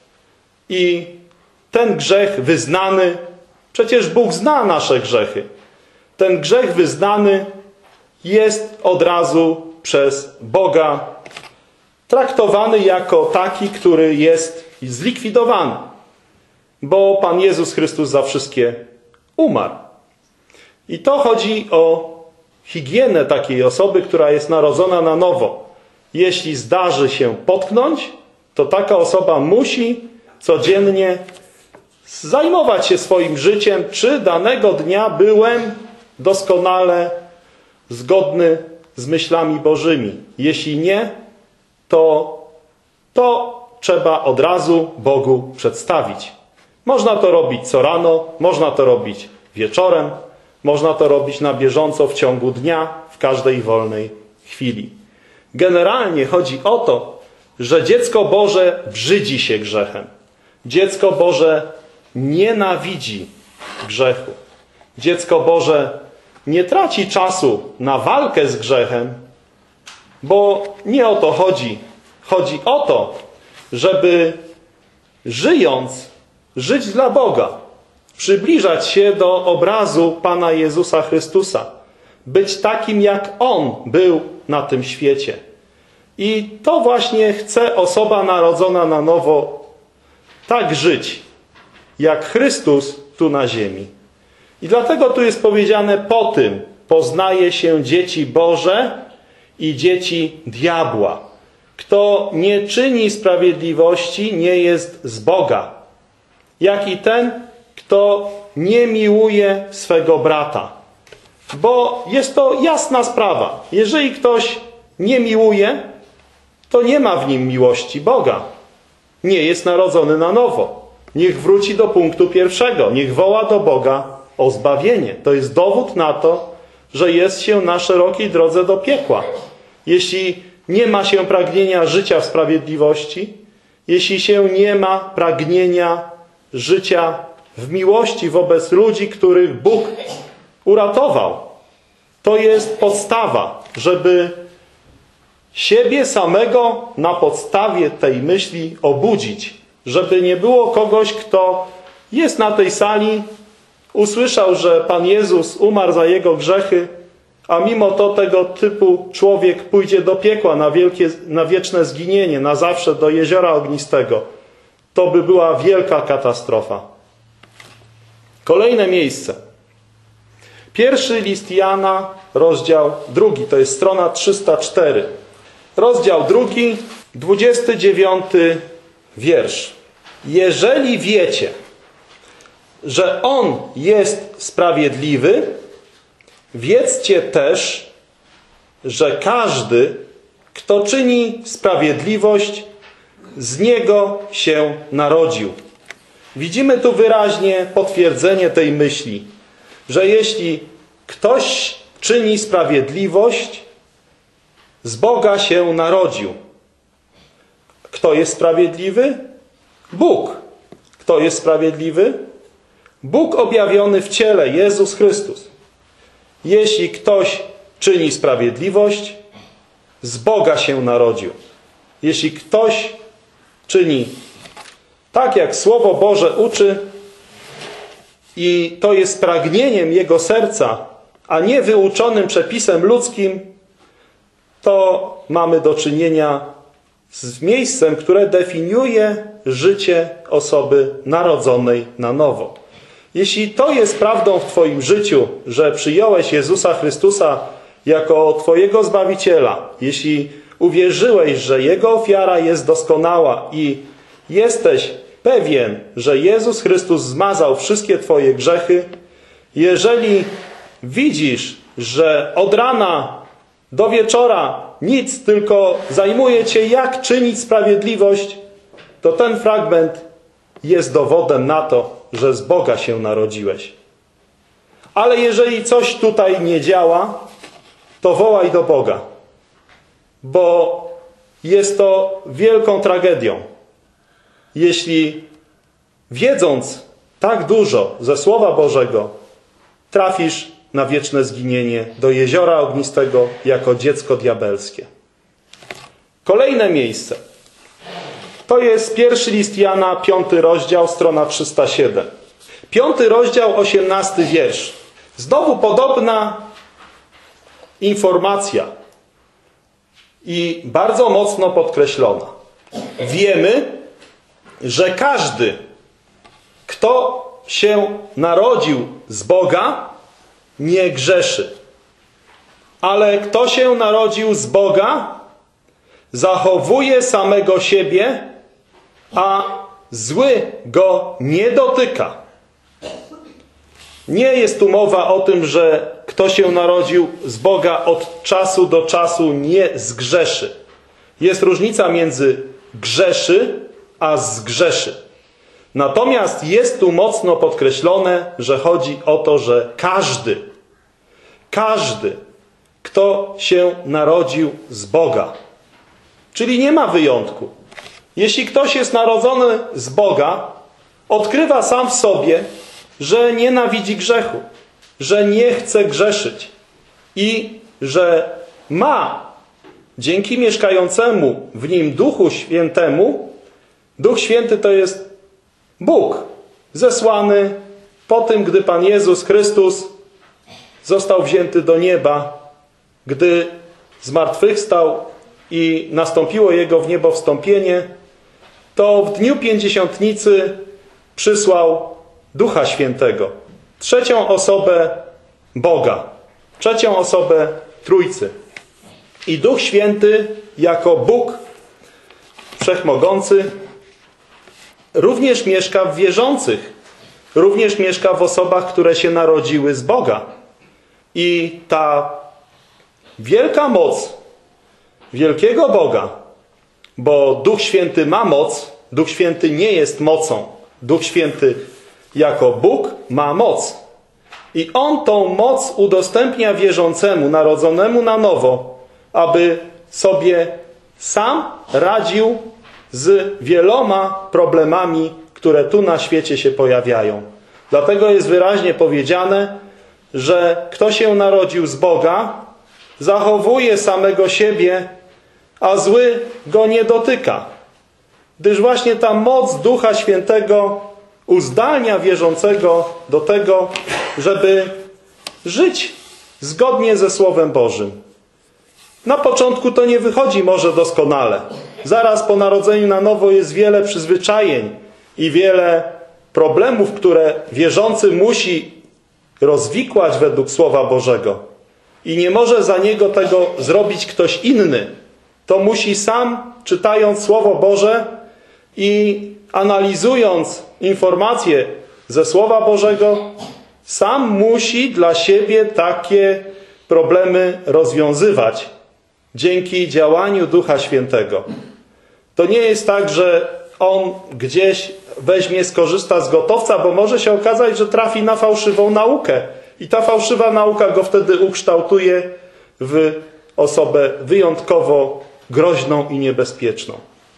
i ten grzech wyznany, przecież Bóg zna nasze grzechy, ten grzech wyznany jest od razu przez Boga traktowany jako taki, który jest zlikwidowany. Bo Pan Jezus Chrystus za wszystkie umarł. I to chodzi o higienę takiej osoby, która jest narodzona na nowo. Jeśli zdarzy się potknąć, to taka osoba musi codziennie zajmować się swoim życiem, czy danego dnia byłem doskonale zgodny z myślami Bożymi. Jeśli nie, to, to trzeba od razu Bogu przedstawić. Można to robić co rano, można to robić wieczorem, można to robić na bieżąco w ciągu dnia, w każdej wolnej chwili. Generalnie chodzi o to, że dziecko Boże brzydzi się grzechem. Dziecko Boże nienawidzi grzechu. Dziecko Boże nie traci czasu na walkę z grzechem, bo nie o to chodzi. Chodzi o to, żeby żyjąc, żyć dla Boga, przybliżać się do obrazu Pana Jezusa Chrystusa, być takim, jak On był na tym świecie. I to właśnie chce osoba narodzona na nowo tak żyć, jak Chrystus tu na ziemi. I dlatego tu jest powiedziane: po tym poznaje się dzieci Boże i dzieci diabła. Kto nie czyni sprawiedliwości, nie jest z Boga, jak i ten, kto nie miłuje swego brata. Bo jest to jasna sprawa. Jeżeli ktoś nie miłuje, to nie ma w nim miłości Boga. Nie jest narodzony na nowo. Niech wróci do punktu pierwszego. Niech woła do Boga o zbawienie. To jest dowód na to, że jest się na szerokiej drodze do piekła. Jeśli nie ma się pragnienia życia w sprawiedliwości, jeśli się nie ma pragnienia życia w miłości wobec ludzi, których Bóg uratował, to jest podstawa, żeby siebie samego na podstawie tej myśli obudzić. Żeby nie było kogoś, kto jest na tej sali, usłyszał, że Pan Jezus umarł za jego grzechy, a mimo to tego typu człowiek pójdzie do piekła na, wielkie, na wieczne zginienie, na zawsze do jeziora ognistego. To by była wielka katastrofa. Kolejne miejsce. Pierwszy list Jana, rozdział drugi, to jest strona trzysta cztery. Rozdział drugi, dwudziesty dziewiąty wiersz. Jeżeli wiecie, że On jest sprawiedliwy, wiedzcie też, że każdy, kto czyni sprawiedliwość, z Niego się narodził. Widzimy tu wyraźnie potwierdzenie tej myśli, że jeśli ktoś czyni sprawiedliwość, z Boga się narodził. Kto jest sprawiedliwy? Bóg. Kto jest sprawiedliwy? Bóg objawiony w ciele, Jezus Chrystus. Jeśli ktoś czyni sprawiedliwość, z Boga się narodził. Jeśli ktoś czyni tak, jak Słowo Boże uczy, i to jest pragnieniem jego serca, a nie wyuczonym przepisem ludzkim, to mamy do czynienia z miejscem, które definiuje życie osoby narodzonej na nowo. Jeśli to jest prawdą w Twoim życiu, że przyjąłeś Jezusa Chrystusa jako Twojego Zbawiciela, jeśli uwierzyłeś, że Jego ofiara jest doskonała i jesteś pewien, że Jezus Chrystus zmazał wszystkie Twoje grzechy, jeżeli widzisz, że od rana do wieczora nic, tylko zajmuje Cię, jak czynić sprawiedliwość, to ten fragment jest dowodem na to, że z Boga się narodziłeś. Ale jeżeli coś tutaj nie działa, to wołaj do Boga, bo jest to wielką tragedią, jeśli wiedząc tak dużo ze Słowa Bożego, trafisz na wieczne zginienie do jeziora ognistego jako dziecko diabelskie. Kolejne miejsce. To jest pierwszy list Jana, piąty rozdział, strona trzysta siedem. Piąty rozdział, osiemnasty wiersz. Znowu podobna informacja i bardzo mocno podkreślona. Wiemy, że każdy, kto się narodził z Boga, nie grzeszy. Ale kto się narodził z Boga, zachowuje samego siebie, a zły go nie dotyka. Nie jest tu mowa o tym, że kto się narodził z Boga od czasu do czasu nie zgrzeszy. Jest różnica między grzeszy a zgrzeszy. Natomiast jest tu mocno podkreślone, że chodzi o to, że każdy, każdy, kto się narodził z Boga, czyli nie ma wyjątku. Jeśli ktoś jest narodzony z Boga, odkrywa sam w sobie, że nienawidzi grzechu, że nie chce grzeszyć i że ma dzięki mieszkającemu w nim Duchu Świętemu, Duch Święty to jest Bóg zesłany po tym, gdy Pan Jezus Chrystus został wzięty do nieba, gdy zmartwychwstał i nastąpiło Jego w niebo wstąpienie, to w dniu pięćdziesiątnicy przysłał Ducha Świętego, trzecią osobę Boga, trzecią osobę Trójcy. I Duch Święty jako Bóg Wszechmogący również mieszka w wierzących, również mieszka w osobach, które się narodziły z Boga. I ta wielka moc wielkiego Boga, bo Duch Święty ma moc, Duch Święty nie jest mocą. Duch Święty jako Bóg ma moc. I On tą moc udostępnia wierzącemu, narodzonemu na nowo, aby sobie sam radził z wieloma problemami, które tu na świecie się pojawiają. Dlatego jest wyraźnie powiedziane, że kto się narodził z Boga, zachowuje samego siebie, a zły go nie dotyka. Gdyż właśnie ta moc Ducha Świętego uzdalnia wierzącego do tego, żeby żyć zgodnie ze Słowem Bożym. Na początku to nie wychodzi może doskonale. Zaraz po narodzeniu na nowo jest wiele przyzwyczajeń i wiele problemów, które wierzący musi rozwikłać według Słowa Bożego. I nie może za niego tego zrobić ktoś inny. To musi sam, czytając Słowo Boże i analizując informacje ze Słowa Bożego, sam musi dla siebie takie problemy rozwiązywać dzięki działaniu Ducha Świętego. To nie jest tak, że on gdzieś weźmie, skorzysta z gotowca, bo może się okazać, że trafi na fałszywą naukę. I ta fałszywa nauka go wtedy ukształtuje w osobę wyjątkowo groźną i niebezpieczną.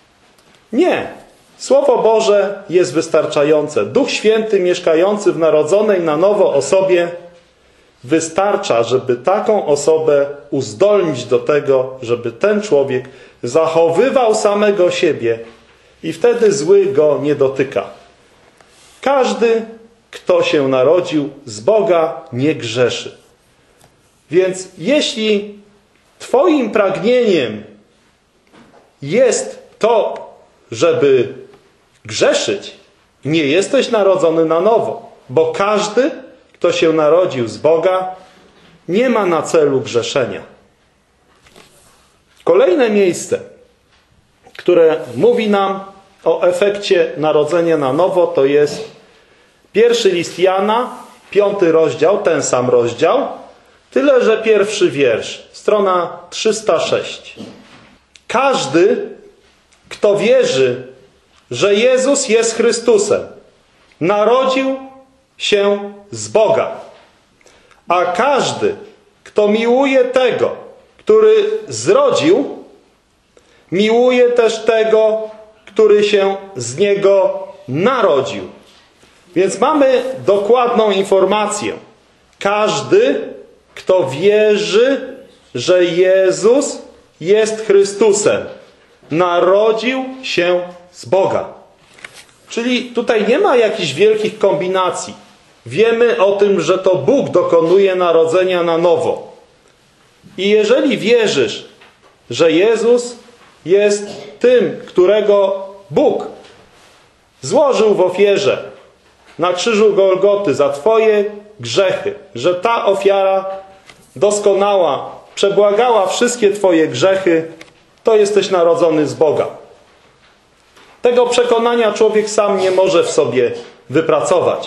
Nie. Słowo Boże jest wystarczające. Duch Święty mieszkający w narodzonej na nowo osobie wystarcza, żeby taką osobę uzdolnić do tego, żeby ten człowiek zachowywał samego siebie i wtedy zły go nie dotyka. Każdy, kto się narodził z Boga, nie grzeszy. Więc jeśli twoim pragnieniem jest to, żeby grzeszyć, nie jesteś narodzony na nowo, bo każdy, kto się narodził z Boga, nie ma na celu grzeszenia. Kolejne miejsce, które mówi nam o efekcie narodzenia na nowo, to jest pierwszy list Jana, piąty rozdział, ten sam rozdział, tyle że pierwszy wiersz, strona trzysta sześć. Każdy, kto wierzy, że Jezus jest Chrystusem, narodził się z Boga. A każdy, kto miłuje tego, który zrodził, miłuje też tego, który się z Niego narodził. Więc mamy dokładną informację. Każdy, kto wierzy, że Jezus jest Chrystusem, narodził się z Boga. Czyli tutaj nie ma jakichś wielkich kombinacji. Wiemy o tym, że to Bóg dokonuje narodzenia na nowo. I jeżeli wierzysz, że Jezus jest tym, którego Bóg złożył w ofierze na krzyżu Golgoty za twoje grzechy, że ta ofiara doskonała przebłagała wszystkie twoje grzechy, to jesteś narodzony z Boga. Tego przekonania człowiek sam nie może w sobie wypracować.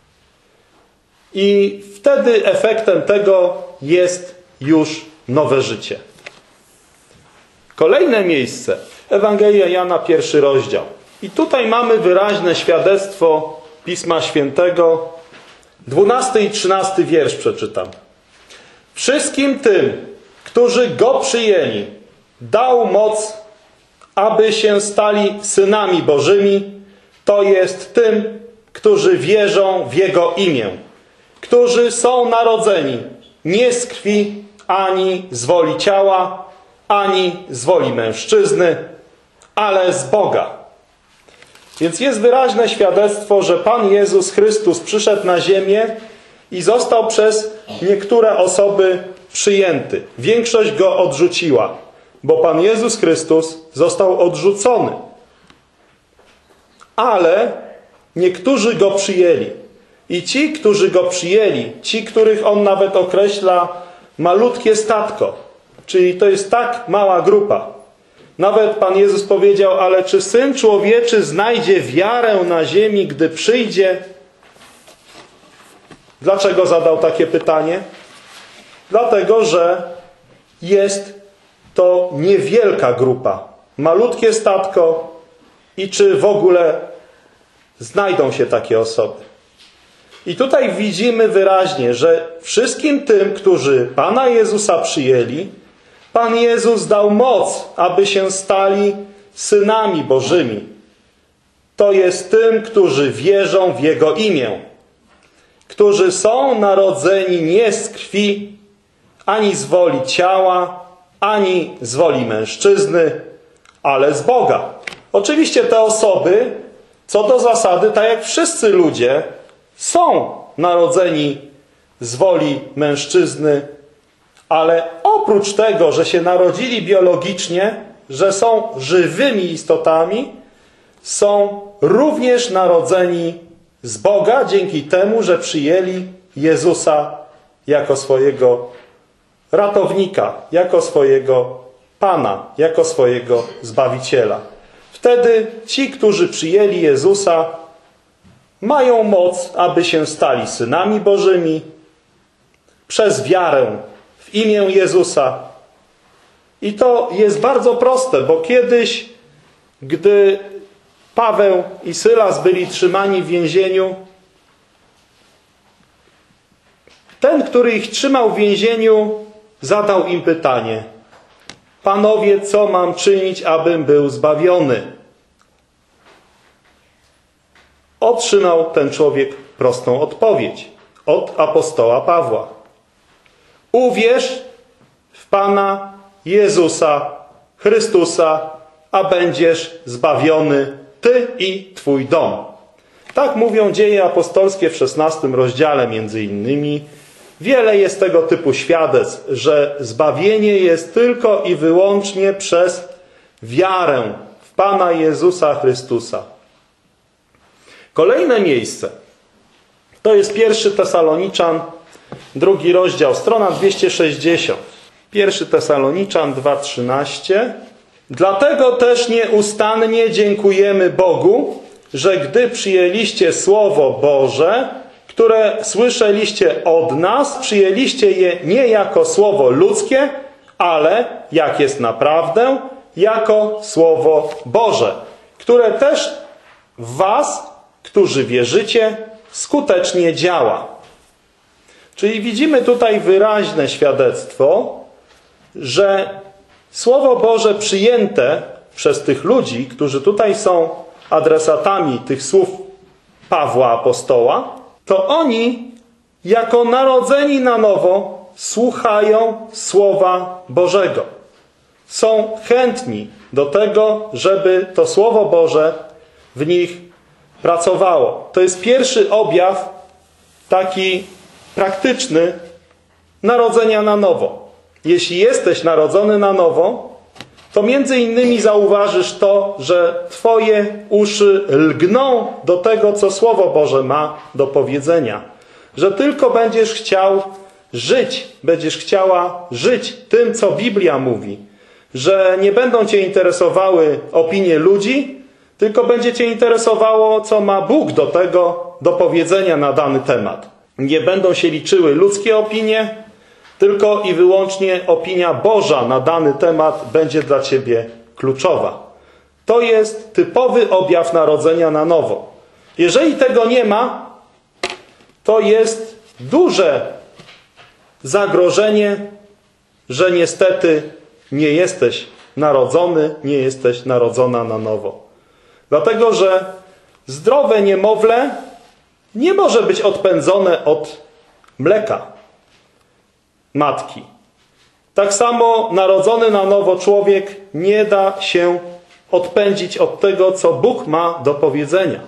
I wtedy efektem tego jest już nowe życie. Kolejne miejsce. Ewangelia Jana, pierwszy rozdział. I tutaj mamy wyraźne świadectwo Pisma Świętego. Dwunasty i trzynasty wiersz przeczytam. Wszystkim tym, którzy Go przyjęli, dał moc, aby się stali synami Bożymi, to jest tym, którzy wierzą w Jego imię, którzy są narodzeni nie z krwi, ani z woli ciała, ani z woli mężczyzny, ale z Boga. Więc jest wyraźne świadectwo, że Pan Jezus Chrystus przyszedł na ziemię i został przez niektóre osoby przyjęty. Większość Go odrzuciła, bo Pan Jezus Chrystus został odrzucony. Ale niektórzy go przyjęli. I ci, którzy go przyjęli, ci, których on nawet określa malutkie statko, czyli to jest tak mała grupa. Nawet Pan Jezus powiedział, ale czy Syn Człowieczy znajdzie wiarę na ziemi, gdy przyjdzie? Dlaczego zadał takie pytanie? Dlatego, że jest to niewielka grupa, malutkie statko i czy w ogóle znajdą się takie osoby. I tutaj widzimy wyraźnie, że wszystkim tym, którzy Pana Jezusa przyjęli, Pan Jezus dał moc, aby się stali synami Bożymi. To jest tym, którzy wierzą w Jego imię, którzy są narodzeni nie z krwi, ani z woli ciała, ani z woli mężczyzny, ale z Boga. Oczywiście te osoby, co do zasady, tak jak wszyscy ludzie, są narodzeni z woli mężczyzny, ale oprócz tego, że się narodzili biologicznie, że są żywymi istotami, są również narodzeni z Boga dzięki temu, że przyjęli Jezusa jako swojego ratownika, jako swojego Pana, jako swojego Zbawiciela. Wtedy ci, którzy przyjęli Jezusa, mają moc, aby się stali synami Bożymi przez wiarę w imię Jezusa. I to jest bardzo proste, bo kiedyś, gdy Paweł i Sylas byli trzymani w więzieniu, ten, który ich trzymał w więzieniu, zadał im pytanie: Panowie, co mam czynić, abym był zbawiony? Otrzymał ten człowiek prostą odpowiedź od apostoła Pawła. Uwierz w Pana Jezusa Chrystusa, a będziesz zbawiony ty i twój dom. Tak mówią Dzieje apostolskie w szesnastym rozdziale między innymi. Wiele jest tego typu świadectw, że zbawienie jest tylko i wyłącznie przez wiarę w Pana Jezusa Chrystusa. Kolejne miejsce to jest pierwszy Tesaloniczan, drugi rozdział, strona dwieście sześćdziesiąt. pierwszy Tesaloniczan dwa trzynaście. Dlatego też nieustannie dziękujemy Bogu, że gdy przyjęliście Słowo Boże, które słyszeliście od nas, przyjęliście je nie jako słowo ludzkie, ale, jak jest naprawdę, jako Słowo Boże, które też w was, którzy wierzycie, skutecznie działa. Czyli widzimy tutaj wyraźne świadectwo, że Słowo Boże przyjęte przez tych ludzi, którzy tutaj są adresatami tych słów Pawła apostoła, to oni jako narodzeni na nowo słuchają Słowa Bożego. Są chętni do tego, żeby to Słowo Boże w nich pracowało. To jest pierwszy objaw taki praktyczny narodzenia na nowo. Jeśli jesteś narodzony na nowo, to między innymi zauważysz to, że twoje uszy lgną do tego, co Słowo Boże ma do powiedzenia. Że tylko będziesz chciał żyć, będziesz chciała żyć tym, co Biblia mówi. Że nie będą cię interesowały opinie ludzi, tylko będzie cię interesowało, co ma Bóg do tego, do powiedzenia na dany temat. Nie będą się liczyły ludzkie opinie, tylko i wyłącznie opinia Boża na dany temat będzie dla ciebie kluczowa. To jest typowy objaw narodzenia na nowo. Jeżeli tego nie ma, to jest duże zagrożenie, że niestety nie jesteś narodzony, nie jesteś narodzona na nowo. Dlatego, że zdrowe niemowlę nie może być odpędzone od mleka matki. Tak samo narodzony na nowo człowiek nie da się odpędzić od tego, co Bóg ma do powiedzenia.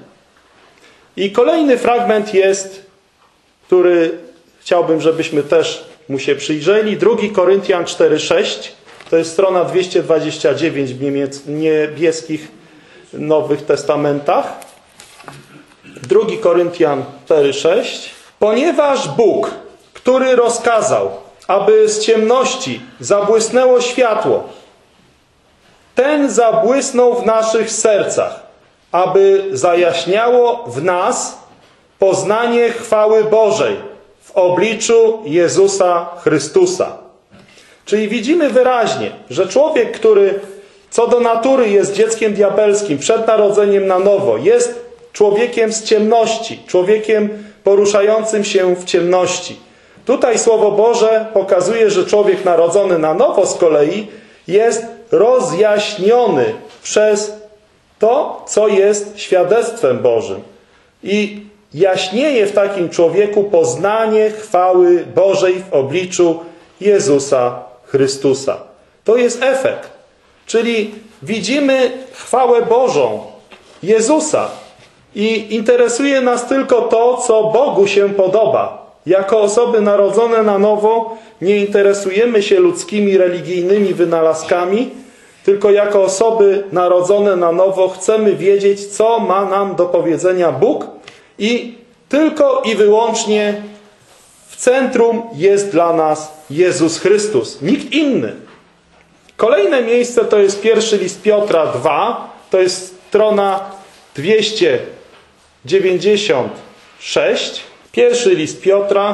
I kolejny fragment jest, który chciałbym, żebyśmy też mu się przyjrzeli. drugi Koryntian cztery sześć. To jest strona dwieście dwadzieścia dziewięć w niebieskich Nowych Testamentach. drugi Koryntian cztery sześć. Ponieważ Bóg, który rozkazał, aby z ciemności zabłysnęło światło, ten zabłysnął w naszych sercach, aby zajaśniało w nas poznanie chwały Bożej w obliczu Jezusa Chrystusa. Czyli widzimy wyraźnie, że człowiek, który co do natury jest dzieckiem diabelskim przed narodzeniem na nowo, jest człowiekiem z ciemności, człowiekiem poruszającym się w ciemności. Tutaj Słowo Boże pokazuje, że człowiek narodzony na nowo z kolei jest rozjaśniony przez to, co jest świadectwem Bożym. I jaśnieje w takim człowieku poznanie chwały Bożej w obliczu Jezusa Chrystusa. To jest efekt. Czyli widzimy chwałę Bożą Jezusa i interesuje nas tylko to, co Bogu się podoba. Jako osoby narodzone na nowo nie interesujemy się ludzkimi, religijnymi wynalazkami, tylko jako osoby narodzone na nowo chcemy wiedzieć, co ma nam do powiedzenia Bóg i tylko i wyłącznie w centrum jest dla nas Jezus Chrystus, nikt inny. Kolejne miejsce to jest pierwszy list Piotra dwa, to jest strona dwieście dziewięćdziesiąt sześć. Pierwszy list Piotra,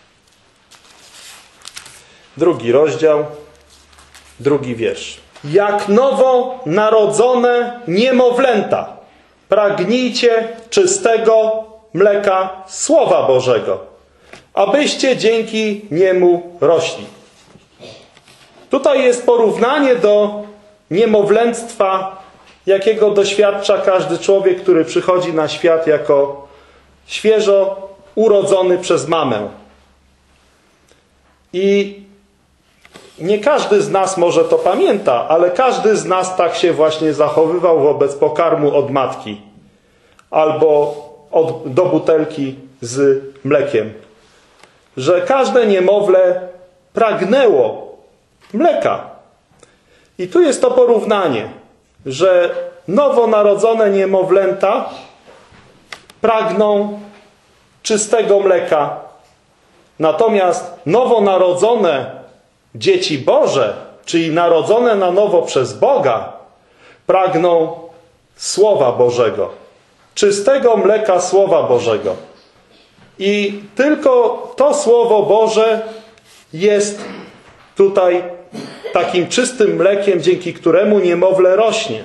drugi rozdział, drugi wiersz. Jak nowo narodzone niemowlęta, pragnijcie czystego mleka Słowa Bożego, abyście dzięki niemu rośli. Tutaj jest porównanie do niemowlęctwa, jakiego doświadcza każdy człowiek, który przychodzi na świat jako świeżo urodzony przez mamę. I nie każdy z nas może to pamięta, ale każdy z nas tak się właśnie zachowywał wobec pokarmu od matki albo od, do butelki z mlekiem. Że każde niemowlę pragnęło mleka. I tu jest to porównanie, że nowonarodzone niemowlęta pragną czystego mleka. Natomiast nowonarodzone dzieci Boże, czyli narodzone na nowo przez Boga, pragną Słowa Bożego. Czystego mleka Słowa Bożego. I tylko to Słowo Boże jest tutaj takim czystym mlekiem, dzięki któremu niemowlę rośnie.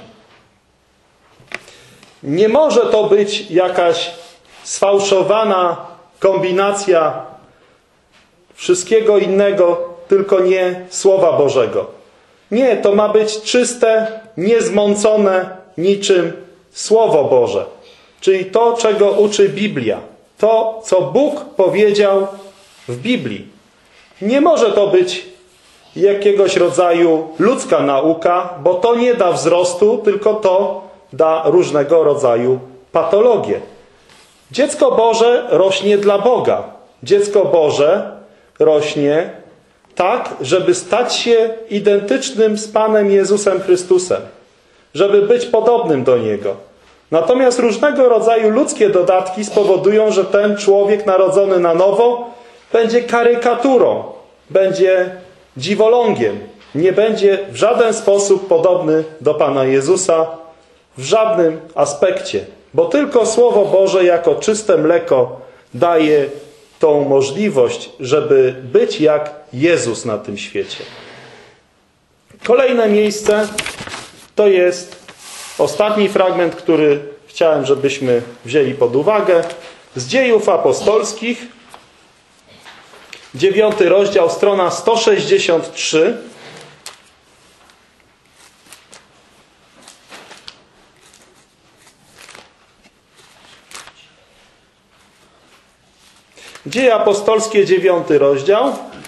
Nie może to być jakaś sfałszowana kombinacja wszystkiego innego, tylko nie Słowa Bożego. Nie, to ma być czyste, niezmącone niczym Słowo Boże. Czyli to, czego uczy Biblia. To, co Bóg powiedział w Biblii. Nie może to być jakiegoś rodzaju ludzka nauka, bo to nie da wzrostu, tylko to da różnego rodzaju patologię. Dziecko Boże rośnie dla Boga. Dziecko Boże rośnie tak, żeby stać się identycznym z Panem Jezusem Chrystusem. Żeby być podobnym do Niego. Natomiast różnego rodzaju ludzkie dodatki spowodują, że ten człowiek narodzony na nowo będzie karykaturą, będzie dziwolągiem, nie będzie w żaden sposób podobny do Pana Jezusa, w żadnym aspekcie. Bo tylko Słowo Boże jako czyste mleko daje tą możliwość, żeby być jak Jezus na tym świecie. Kolejne miejsce to jest ostatni fragment, który chciałem, żebyśmy wzięli pod uwagę. Z Dziejów Apostolskich, dziewiąty rozdział, strona sto sześćdziesiąt trzy. Dzieje Apostolskie, dziewiąty rozdział.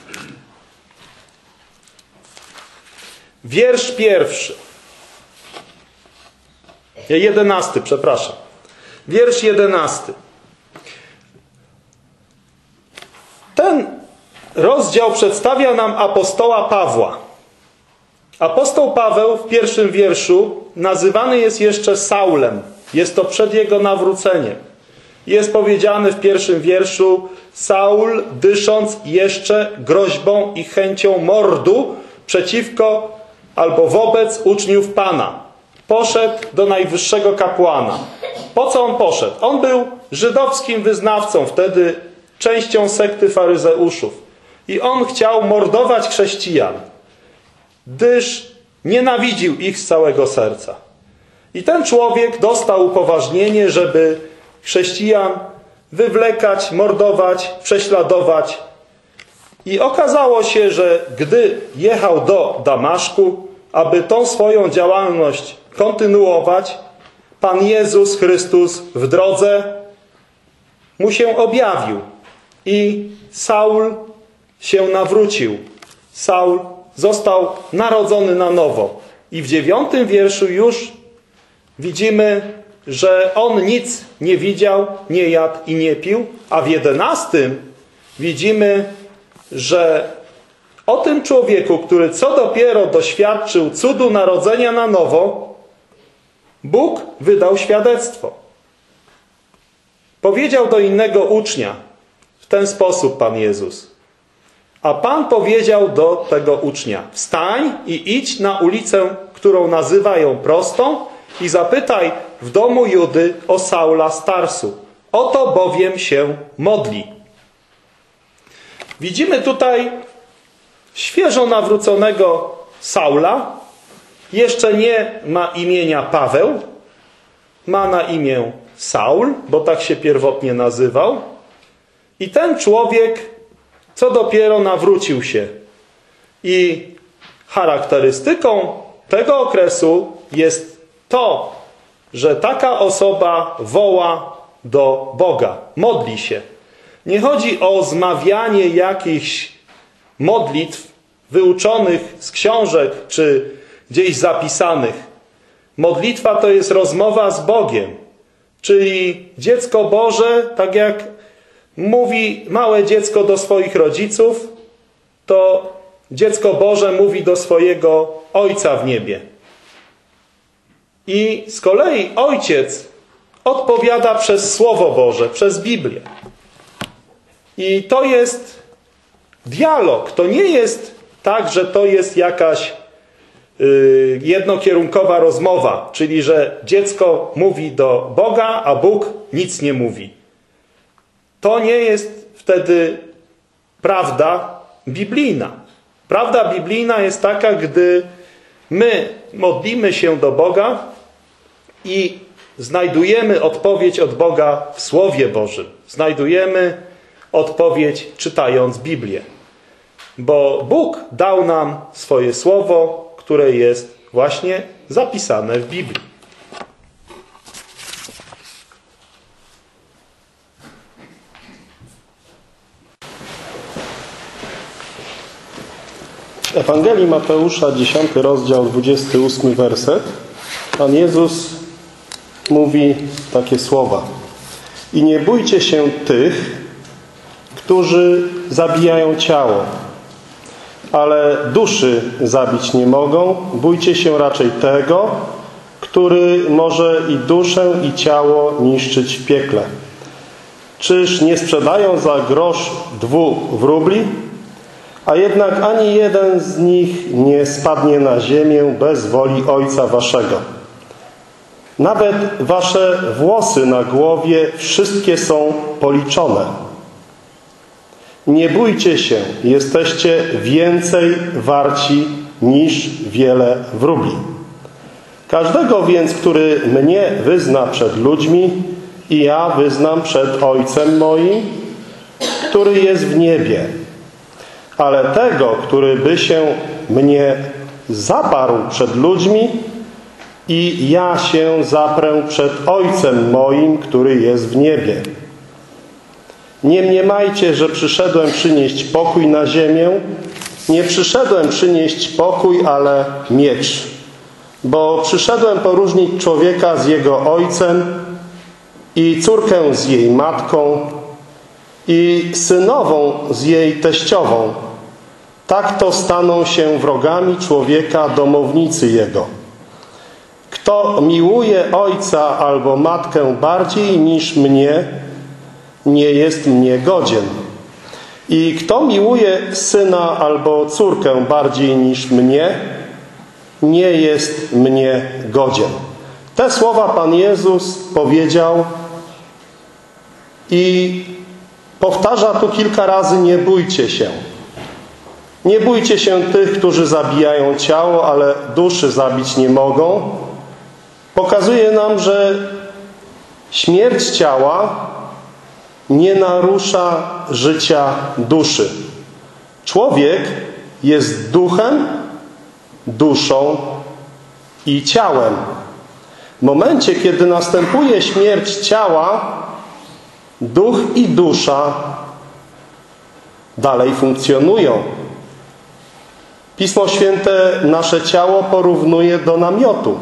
Wiersz pierwszy. Jedenasty, przepraszam. Wiersz jedenasty. Ten rozdział przedstawia nam apostoła Pawła. Apostoł Paweł w pierwszym wierszu nazywany jest jeszcze Saulem. Jest to przed jego nawróceniem. Jest powiedziane w pierwszym wierszu: Saul, dysząc jeszcze groźbą i chęcią mordu przeciwko albo wobec uczniów Pana, poszedł do najwyższego kapłana. Po co on poszedł? On był żydowskim wyznawcą, wtedy częścią sekty faryzeuszów. I on chciał mordować chrześcijan, gdyż nienawidził ich z całego serca. I ten człowiek dostał upoważnienie, żeby chrześcijan wywlekać, mordować, prześladować. I okazało się, że gdy jechał do Damaszku, aby tą swoją działalność kontynuować, Pan Jezus Chrystus w drodze mu się objawił. I Saul się nawrócił. Saul został narodzony na nowo. I w dziewiątym wierszu już widzimy, że on nic nie widział, nie jadł i nie pił, a w jedenastym widzimy, że o tym człowieku, który co dopiero doświadczył cudu narodzenia na nowo, Bóg wydał świadectwo. Powiedział do innego ucznia w ten sposób Pan Jezus. A Pan powiedział do tego ucznia: wstań i idź na ulicę, którą nazywają Prostą, i zapytaj w domu Judy o Saula z Tarsu. Oto bowiem się modli. Widzimy tutaj świeżo nawróconego Saula. Jeszcze nie ma imienia Paweł. Ma na imię Saul, bo tak się pierwotnie nazywał. I ten człowiek co dopiero nawrócił się. I charakterystyką tego okresu jest to, że taka osoba woła do Boga, modli się. Nie chodzi o zmawianie jakichś modlitw wyuczonych z książek czy gdzieś zapisanych. Modlitwa to jest rozmowa z Bogiem. Czyli dziecko Boże, tak jak mówi małe dziecko do swoich rodziców, to dziecko Boże mówi do swojego Ojca w niebie. I z kolei Ojciec odpowiada przez Słowo Boże, przez Biblię. I to jest dialog. To nie jest tak, że to jest jakaś yy, jednokierunkowa rozmowa, czyli że dziecko mówi do Boga, a Bóg nic nie mówi. To nie jest wtedy prawda biblijna. Prawda biblijna jest taka, gdy my modlimy się do Boga i znajdujemy odpowiedź od Boga w Słowie Bożym. Znajdujemy odpowiedź czytając Biblię. Bo Bóg dał nam swoje Słowo, które jest właśnie zapisane w Biblii. W Ewangelii Mateusza, dziesiąty rozdział, dwudziesty ósmy werset, Pan Jezus mówi takie słowa: i nie bójcie się tych, którzy zabijają ciało, ale duszy zabić nie mogą. Bójcie się raczej tego, który może i duszę, i ciało niszczyć w piekle. Czyż nie sprzedają za grosz dwóch wróbli? A jednak ani jeden z nich nie spadnie na ziemię bez woli Ojca waszego. Nawet wasze włosy na głowie wszystkie są policzone. Nie bójcie się, jesteście więcej warci niż wiele wróbli. Każdego więc, który mnie wyzna przed ludźmi, i ja wyznam przed Ojcem moim, który jest w niebie. Ale tego, który by się mnie zaparł przed ludźmi, i ja się zaprę przed Ojcem moim, który jest w niebie. Nie mniemajcie, że przyszedłem przynieść pokój na ziemię. Nie przyszedłem przynieść pokój, ale miecz. Bo przyszedłem poróżnić człowieka z jego ojcem i córkę z jej matką i synową z jej teściową. Tak to staną się wrogami człowieka domownicy jego. Kto miłuje ojca albo matkę bardziej niż mnie, nie jest mnie godzien. I kto miłuje syna albo córkę bardziej niż mnie, nie jest mnie godzien. Te słowa Pan Jezus powiedział i powtarza tu kilka razy: nie bójcie się. Nie bójcie się tych, którzy zabijają ciało, ale duszy zabić nie mogą. Pokazuje nam, że śmierć ciała nie narusza życia duszy. Człowiek jest duchem, duszą i ciałem. W momencie, kiedy następuje śmierć ciała, duch i dusza dalej funkcjonują. Pismo Święte nasze ciało porównuje do namiotu.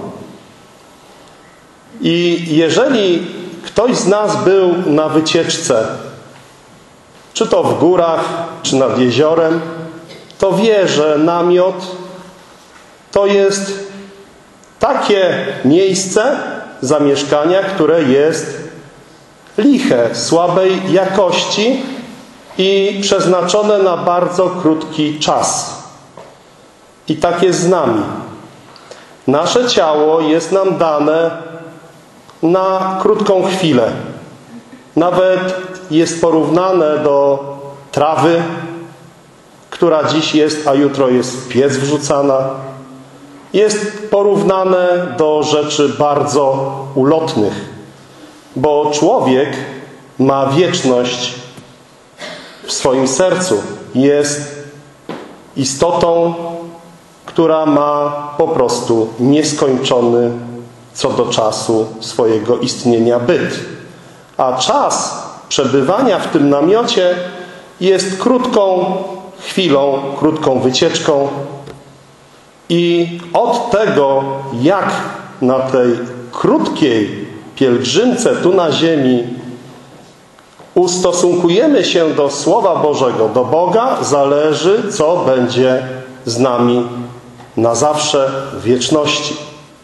I jeżeli ktoś z nas był na wycieczce, czy to w górach, czy nad jeziorem, to wie, że namiot to jest takie miejsce zamieszkania, które jest liche, słabej jakości i przeznaczone na bardzo krótki czas. I tak jest z nami. Nasze ciało jest nam dane na krótką chwilę. Nawet jest porównane do trawy, która dziś jest, a jutro jest w piec wrzucana. Jest porównane do rzeczy bardzo ulotnych, bo człowiek ma wieczność w swoim sercu. Jest istotą, która ma po prostu nieskończony co do czasu swojego istnienia byt. A czas przebywania w tym namiocie jest krótką chwilą, krótką wycieczką. I od tego, jak na tej krótkiej pielgrzymce tu na ziemi ustosunkujemy się do Słowa Bożego, do Boga, zależy, co będzie z nami na zawsze w wieczności.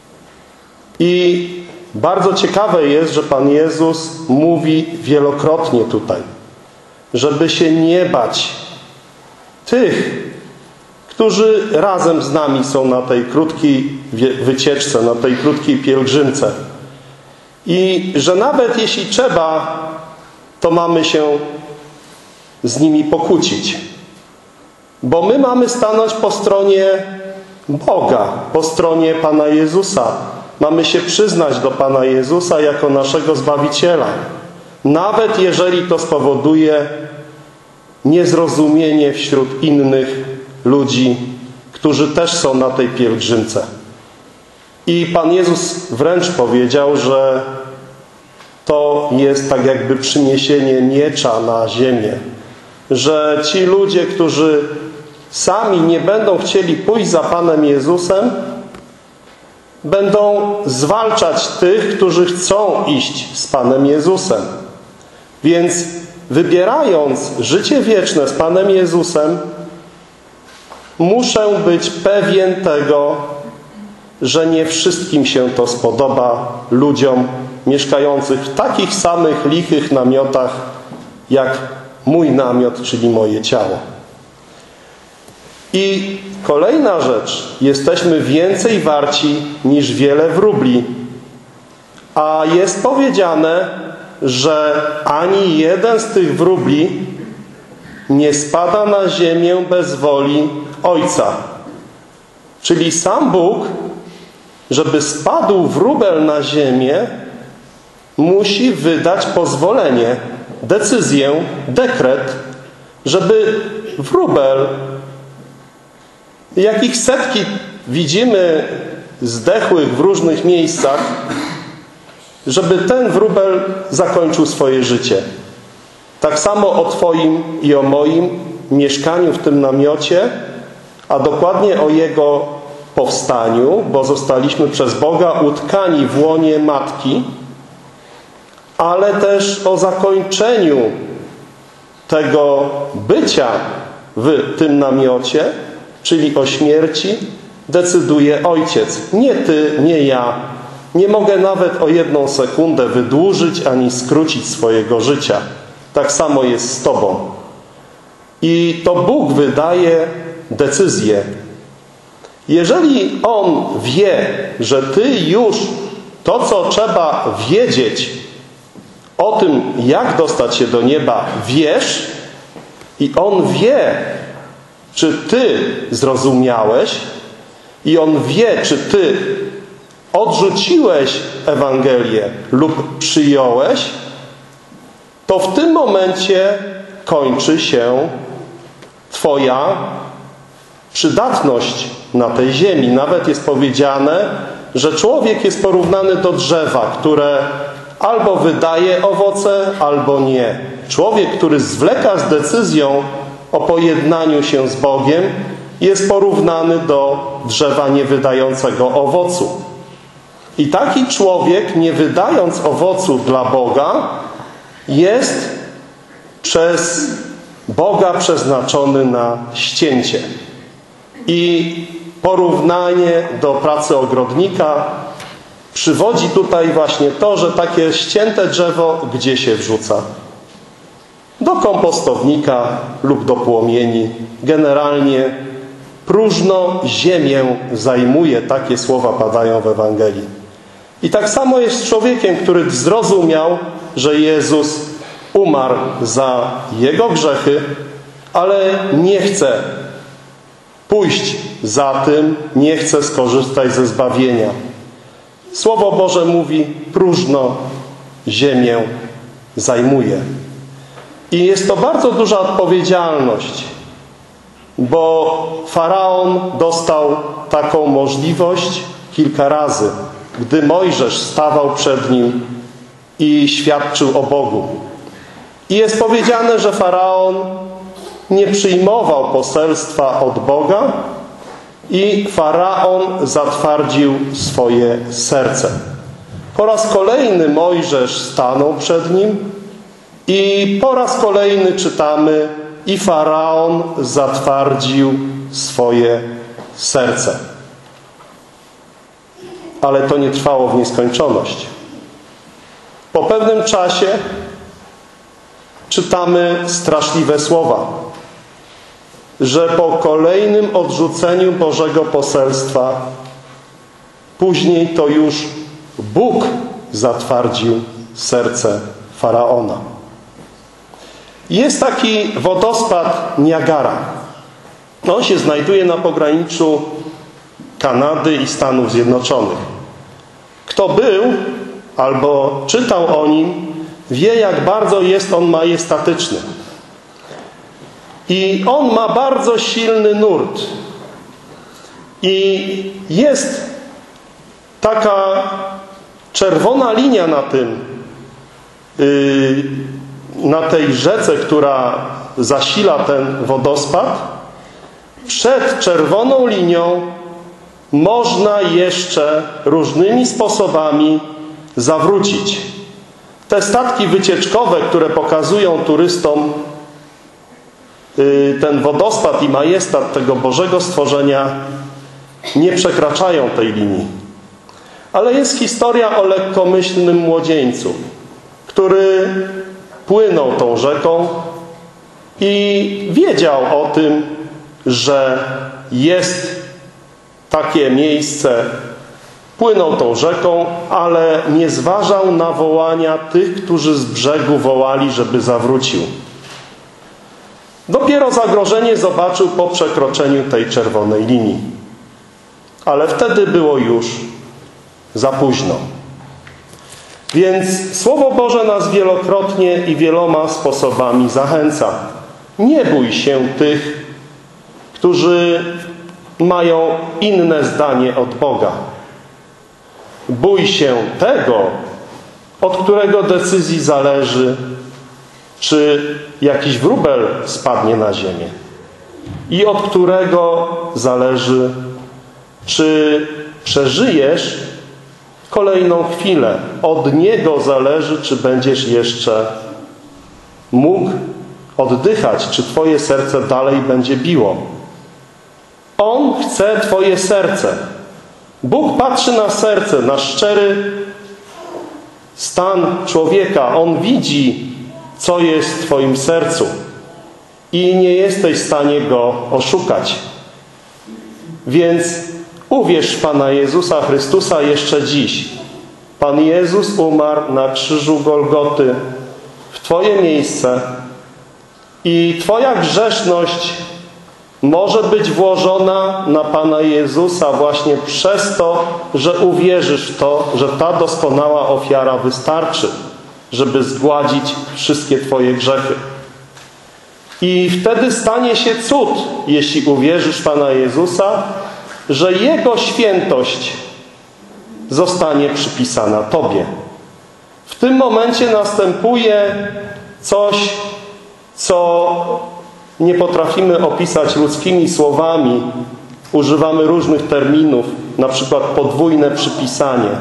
I bardzo ciekawe jest, że Pan Jezus mówi wielokrotnie tutaj, żeby się nie bać tych, którzy razem z nami są na tej krótkiej wycieczce, na tej krótkiej pielgrzymce. I że nawet jeśli trzeba, to mamy się z nimi pokłócić. Bo my mamy stanąć po stronie Boga, po stronie Pana Jezusa. Mamy się przyznać do Pana Jezusa jako naszego Zbawiciela. Nawet jeżeli to spowoduje niezrozumienie wśród innych ludzi, którzy też są na tej pielgrzymce. I Pan Jezus wręcz powiedział, że to jest tak jakby przyniesienie miecza na ziemię. Że ci ludzie, którzy sami nie będą chcieli pójść za Panem Jezusem, będą zwalczać tych, którzy chcą iść z Panem Jezusem. Więc wybierając życie wieczne z Panem Jezusem, muszę być pewien tego, że nie wszystkim się to spodoba ludziom mieszkających w takich samych lichych namiotach, jak mój namiot, czyli moje ciało. I kolejna rzecz. Jesteśmy więcej warci niż wiele wróbli. A jest powiedziane, że ani jeden z tych wróbli nie spada na ziemię bez woli Ojca. Czyli sam Bóg, żeby spadł wróbel na ziemię, musi wydać pozwolenie, decyzję, dekret, żeby wróbel, jakich setki widzimy zdechłych w różnych miejscach, żeby ten wróbel zakończył swoje życie. Tak samo o Twoim i o moim mieszkaniu w tym namiocie, a dokładnie o jego powstaniu, bo zostaliśmy przez Boga utkani w łonie Matki, ale też o zakończeniu tego bycia w tym namiocie, czyli o śmierci, decyduje Ojciec. Nie Ty, nie ja. Nie mogę nawet o jedną sekundę wydłużyć ani skrócić swojego życia. Tak samo jest z tobą. I to Bóg wydaje decyzję. Jeżeli On wie, że ty już to, co trzeba wiedzieć o tym, jak dostać się do nieba, wiesz, i On wie, czy ty zrozumiałeś, i On wie, czy ty odrzuciłeś Ewangelię lub przyjąłeś, to w tym momencie kończy się twoja przydatność na tej ziemi. Nawet jest powiedziane, że człowiek jest porównany do drzewa, które albo wydaje owoce, albo nie. Człowiek, który zwleka z decyzją o pojednaniu się z Bogiem, jest porównany do drzewa niewydającego owocu. I taki człowiek, nie wydając owocu dla Boga, jest przez Boga przeznaczony na ścięcie. I porównanie do pracy ogrodnika przywodzi tutaj właśnie to, że takie ścięte drzewo gdzie się wrzuca? Do kompostownika lub do płomieni. Generalnie próżno ziemię zajmuje. Takie słowa padają w Ewangelii. I tak samo jest z człowiekiem, który zrozumiał, że Jezus umarł za jego grzechy, ale nie chce pójść za tym, nie chce skorzystać ze zbawienia. Słowo Boże mówi, próżno ziemię zajmuje. I jest to bardzo duża odpowiedzialność, bo Faraon dostał taką możliwość kilka razy, gdy Mojżesz stawał przed nim i świadczył o Bogu. I jest powiedziane, że Faraon nie przyjmował poselstwa od Boga i Faraon zatwardził swoje serce. Po raz kolejny Mojżesz stanął przed nim i po raz kolejny czytamy, i Faraon zatwardził swoje serce. Ale to nie trwało w nieskończoność. Po pewnym czasie czytamy straszliwe słowa, że po kolejnym odrzuceniu Bożego poselstwa później to już Bóg zatwardził serce Faraona. Jest taki wodospad Niagara. On się znajduje na pograniczu Kanady i Stanów Zjednoczonych. Kto był albo czytał o nim, wie, jak bardzo jest on majestatyczny. I on ma bardzo silny nurt. I jest taka czerwona linia na tym, yy, na tej rzece, która zasila ten wodospad. Przed czerwoną linią można jeszcze różnymi sposobami zawrócić. Te statki wycieczkowe, które pokazują turystom ten wodospad i majestat tego Bożego stworzenia, nie przekraczają tej linii. Ale jest historia o lekkomyślnym młodzieńcu, który płynął tą rzeką i wiedział o tym, że jest takie miejsce. Płynął tą rzeką, ale nie zważał na wołania tych, którzy z brzegu wołali, żeby zawrócił. Dopiero zagrożenie zobaczył po przekroczeniu tej czerwonej linii. Ale wtedy było już za późno. Więc Słowo Boże nas wielokrotnie i wieloma sposobami zachęca. Nie bój się tych, którzy mają inne zdanie od Boga. Bój się tego, od którego decyzji zależy, czy jakiś wróbel spadnie na ziemię. I od którego zależy, czy przeżyjesz kolejną chwilę. Od niego zależy, czy będziesz jeszcze mógł oddychać, czy twoje serce dalej będzie biło. On chce twoje serce. Bóg patrzy na serce, na szczery stan człowieka. On widzi, co jest w twoim sercu i nie jesteś w stanie Go oszukać. Więc uwierz w Pana Jezusa Chrystusa jeszcze dziś. Pan Jezus umarł na krzyżu Golgoty w twoje miejsce i twoja grzeszność może być włożona na Pana Jezusa właśnie przez to, że uwierzysz w to, że ta doskonała ofiara wystarczy, żeby zgładzić wszystkie twoje grzechy. I wtedy stanie się cud, jeśli uwierzysz w Pana Jezusa, że Jego świętość zostanie przypisana tobie. W tym momencie następuje coś, co nie potrafimy opisać ludzkimi słowami. Używamy różnych terminów, na przykład podwójne przypisanie.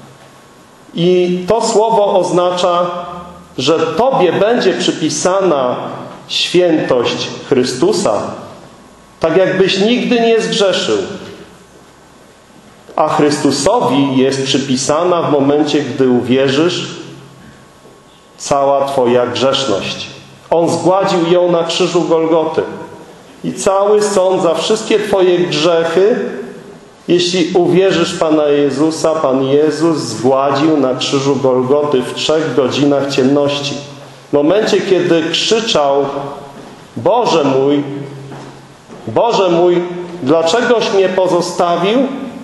I to słowo oznacza, że tobie będzie przypisana świętość Chrystusa, tak jakbyś nigdy nie zgrzeszył. A Chrystusowi jest przypisana w momencie, gdy uwierzysz, cała twoja grzeszność. On zgładził ją na krzyżu Golgoty. I cały sąd za wszystkie twoje grzechy, jeśli uwierzysz w Pana Jezusa, Pan Jezus zgładził na krzyżu Golgoty w trzech godzinach ciemności. W momencie, kiedy krzyczał: Boże mój, Boże mój, dlaczegoś mnie pozostawił?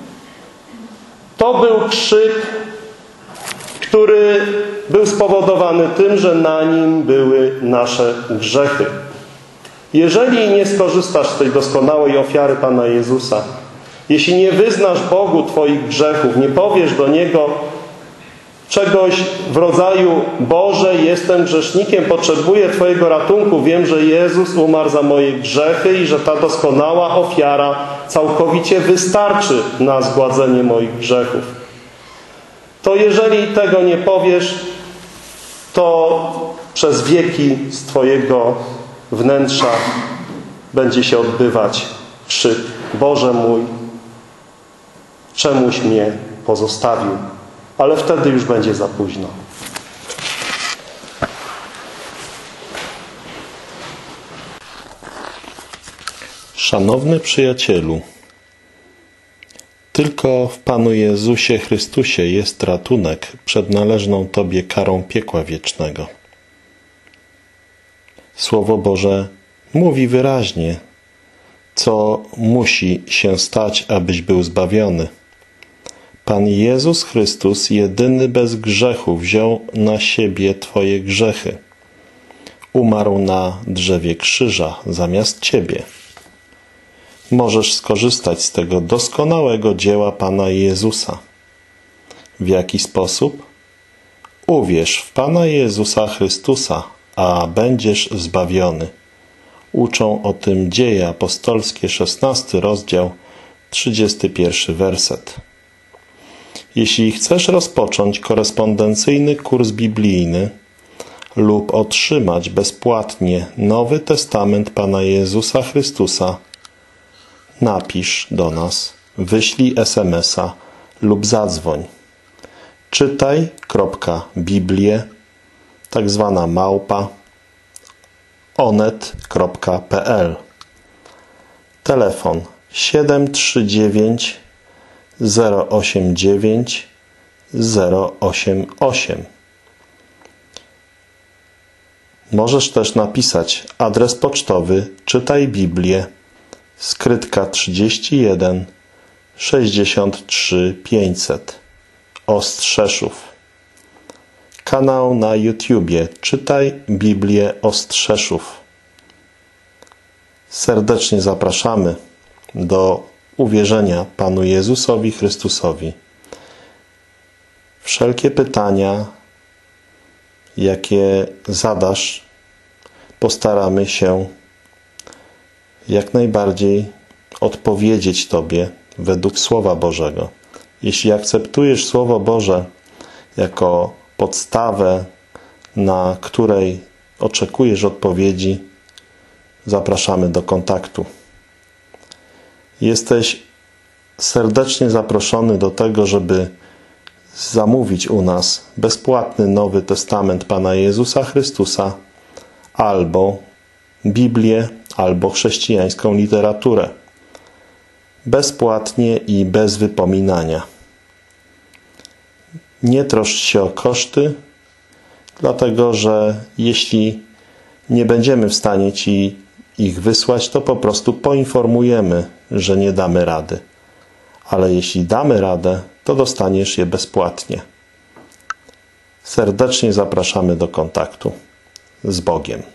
To był krzyk, który był spowodowany tym, że na nim były nasze grzechy. Jeżeli nie skorzystasz z tej doskonałej ofiary Pana Jezusa, jeśli nie wyznasz Bogu twoich grzechów, nie powiesz do Niego czegoś w rodzaju: Boże, jestem grzesznikiem, potrzebuję Twojego ratunku, wiem, że Jezus umarł za moje grzechy i że ta doskonała ofiara całkowicie wystarczy na zgładzenie moich grzechów. To jeżeli tego nie powiesz, to przez wieki z Twojego wnętrza będzie się odbywać krzyk: Boże mój, czemuś mnie pozostawił? Ale wtedy już będzie za późno. Szanowny przyjacielu, tylko w Panu Jezusie Chrystusie jest ratunek przed należną Tobie karą piekła wiecznego. Słowo Boże mówi wyraźnie, co musi się stać, abyś był zbawiony. Pan Jezus Chrystus, jedyny bez grzechu, wziął na siebie Twoje grzechy. Umarł na drzewie krzyża zamiast Ciebie. Możesz skorzystać z tego doskonałego dzieła Pana Jezusa. W jaki sposób? Uwierz w Pana Jezusa Chrystusa, a będziesz zbawiony. Uczą o tym Dzieje apostolskie, szesnasty rozdział, trzydziesty pierwszy werset. Jeśli chcesz rozpocząć korespondencyjny kurs biblijny lub otrzymać bezpłatnie Nowy Testament Pana Jezusa Chrystusa, napisz do nas, wyślij es em es a lub zadzwoń. Czytaj.biblię, tak zwana małpa, onet kropka pe el. Telefon siedem trzy dziewięć zero osiem dziewięć zero osiem osiem. Możesz też napisać adres pocztowy Czytaj Biblię, skrytka trzydzieści jeden sześćdziesiąt trzy pięćset, Ostrzeszów. Kanał na YouTubie Czytaj Biblię Ostrzeszów. Serdecznie zapraszamy do uwierzenia Panu Jezusowi Chrystusowi. Wszelkie pytania, jakie zadasz, postaramy się jak najbardziej odpowiedzieć Tobie według Słowa Bożego. Jeśli akceptujesz Słowo Boże jako podstawę, na której oczekujesz odpowiedzi, zapraszamy do kontaktu. Jesteś serdecznie zaproszony do tego, żeby zamówić u nas bezpłatny Nowy Testament Pana Jezusa Chrystusa albo Biblię, albo chrześcijańską literaturę. Bezpłatnie i bez wypominania. Nie troszcz się o koszty, dlatego że jeśli nie będziemy w stanie Ci ich wysłać, to po prostu poinformujemy, że nie damy rady. Ale jeśli damy radę, to dostaniesz je bezpłatnie. Serdecznie zapraszamy do kontaktu z Bogiem.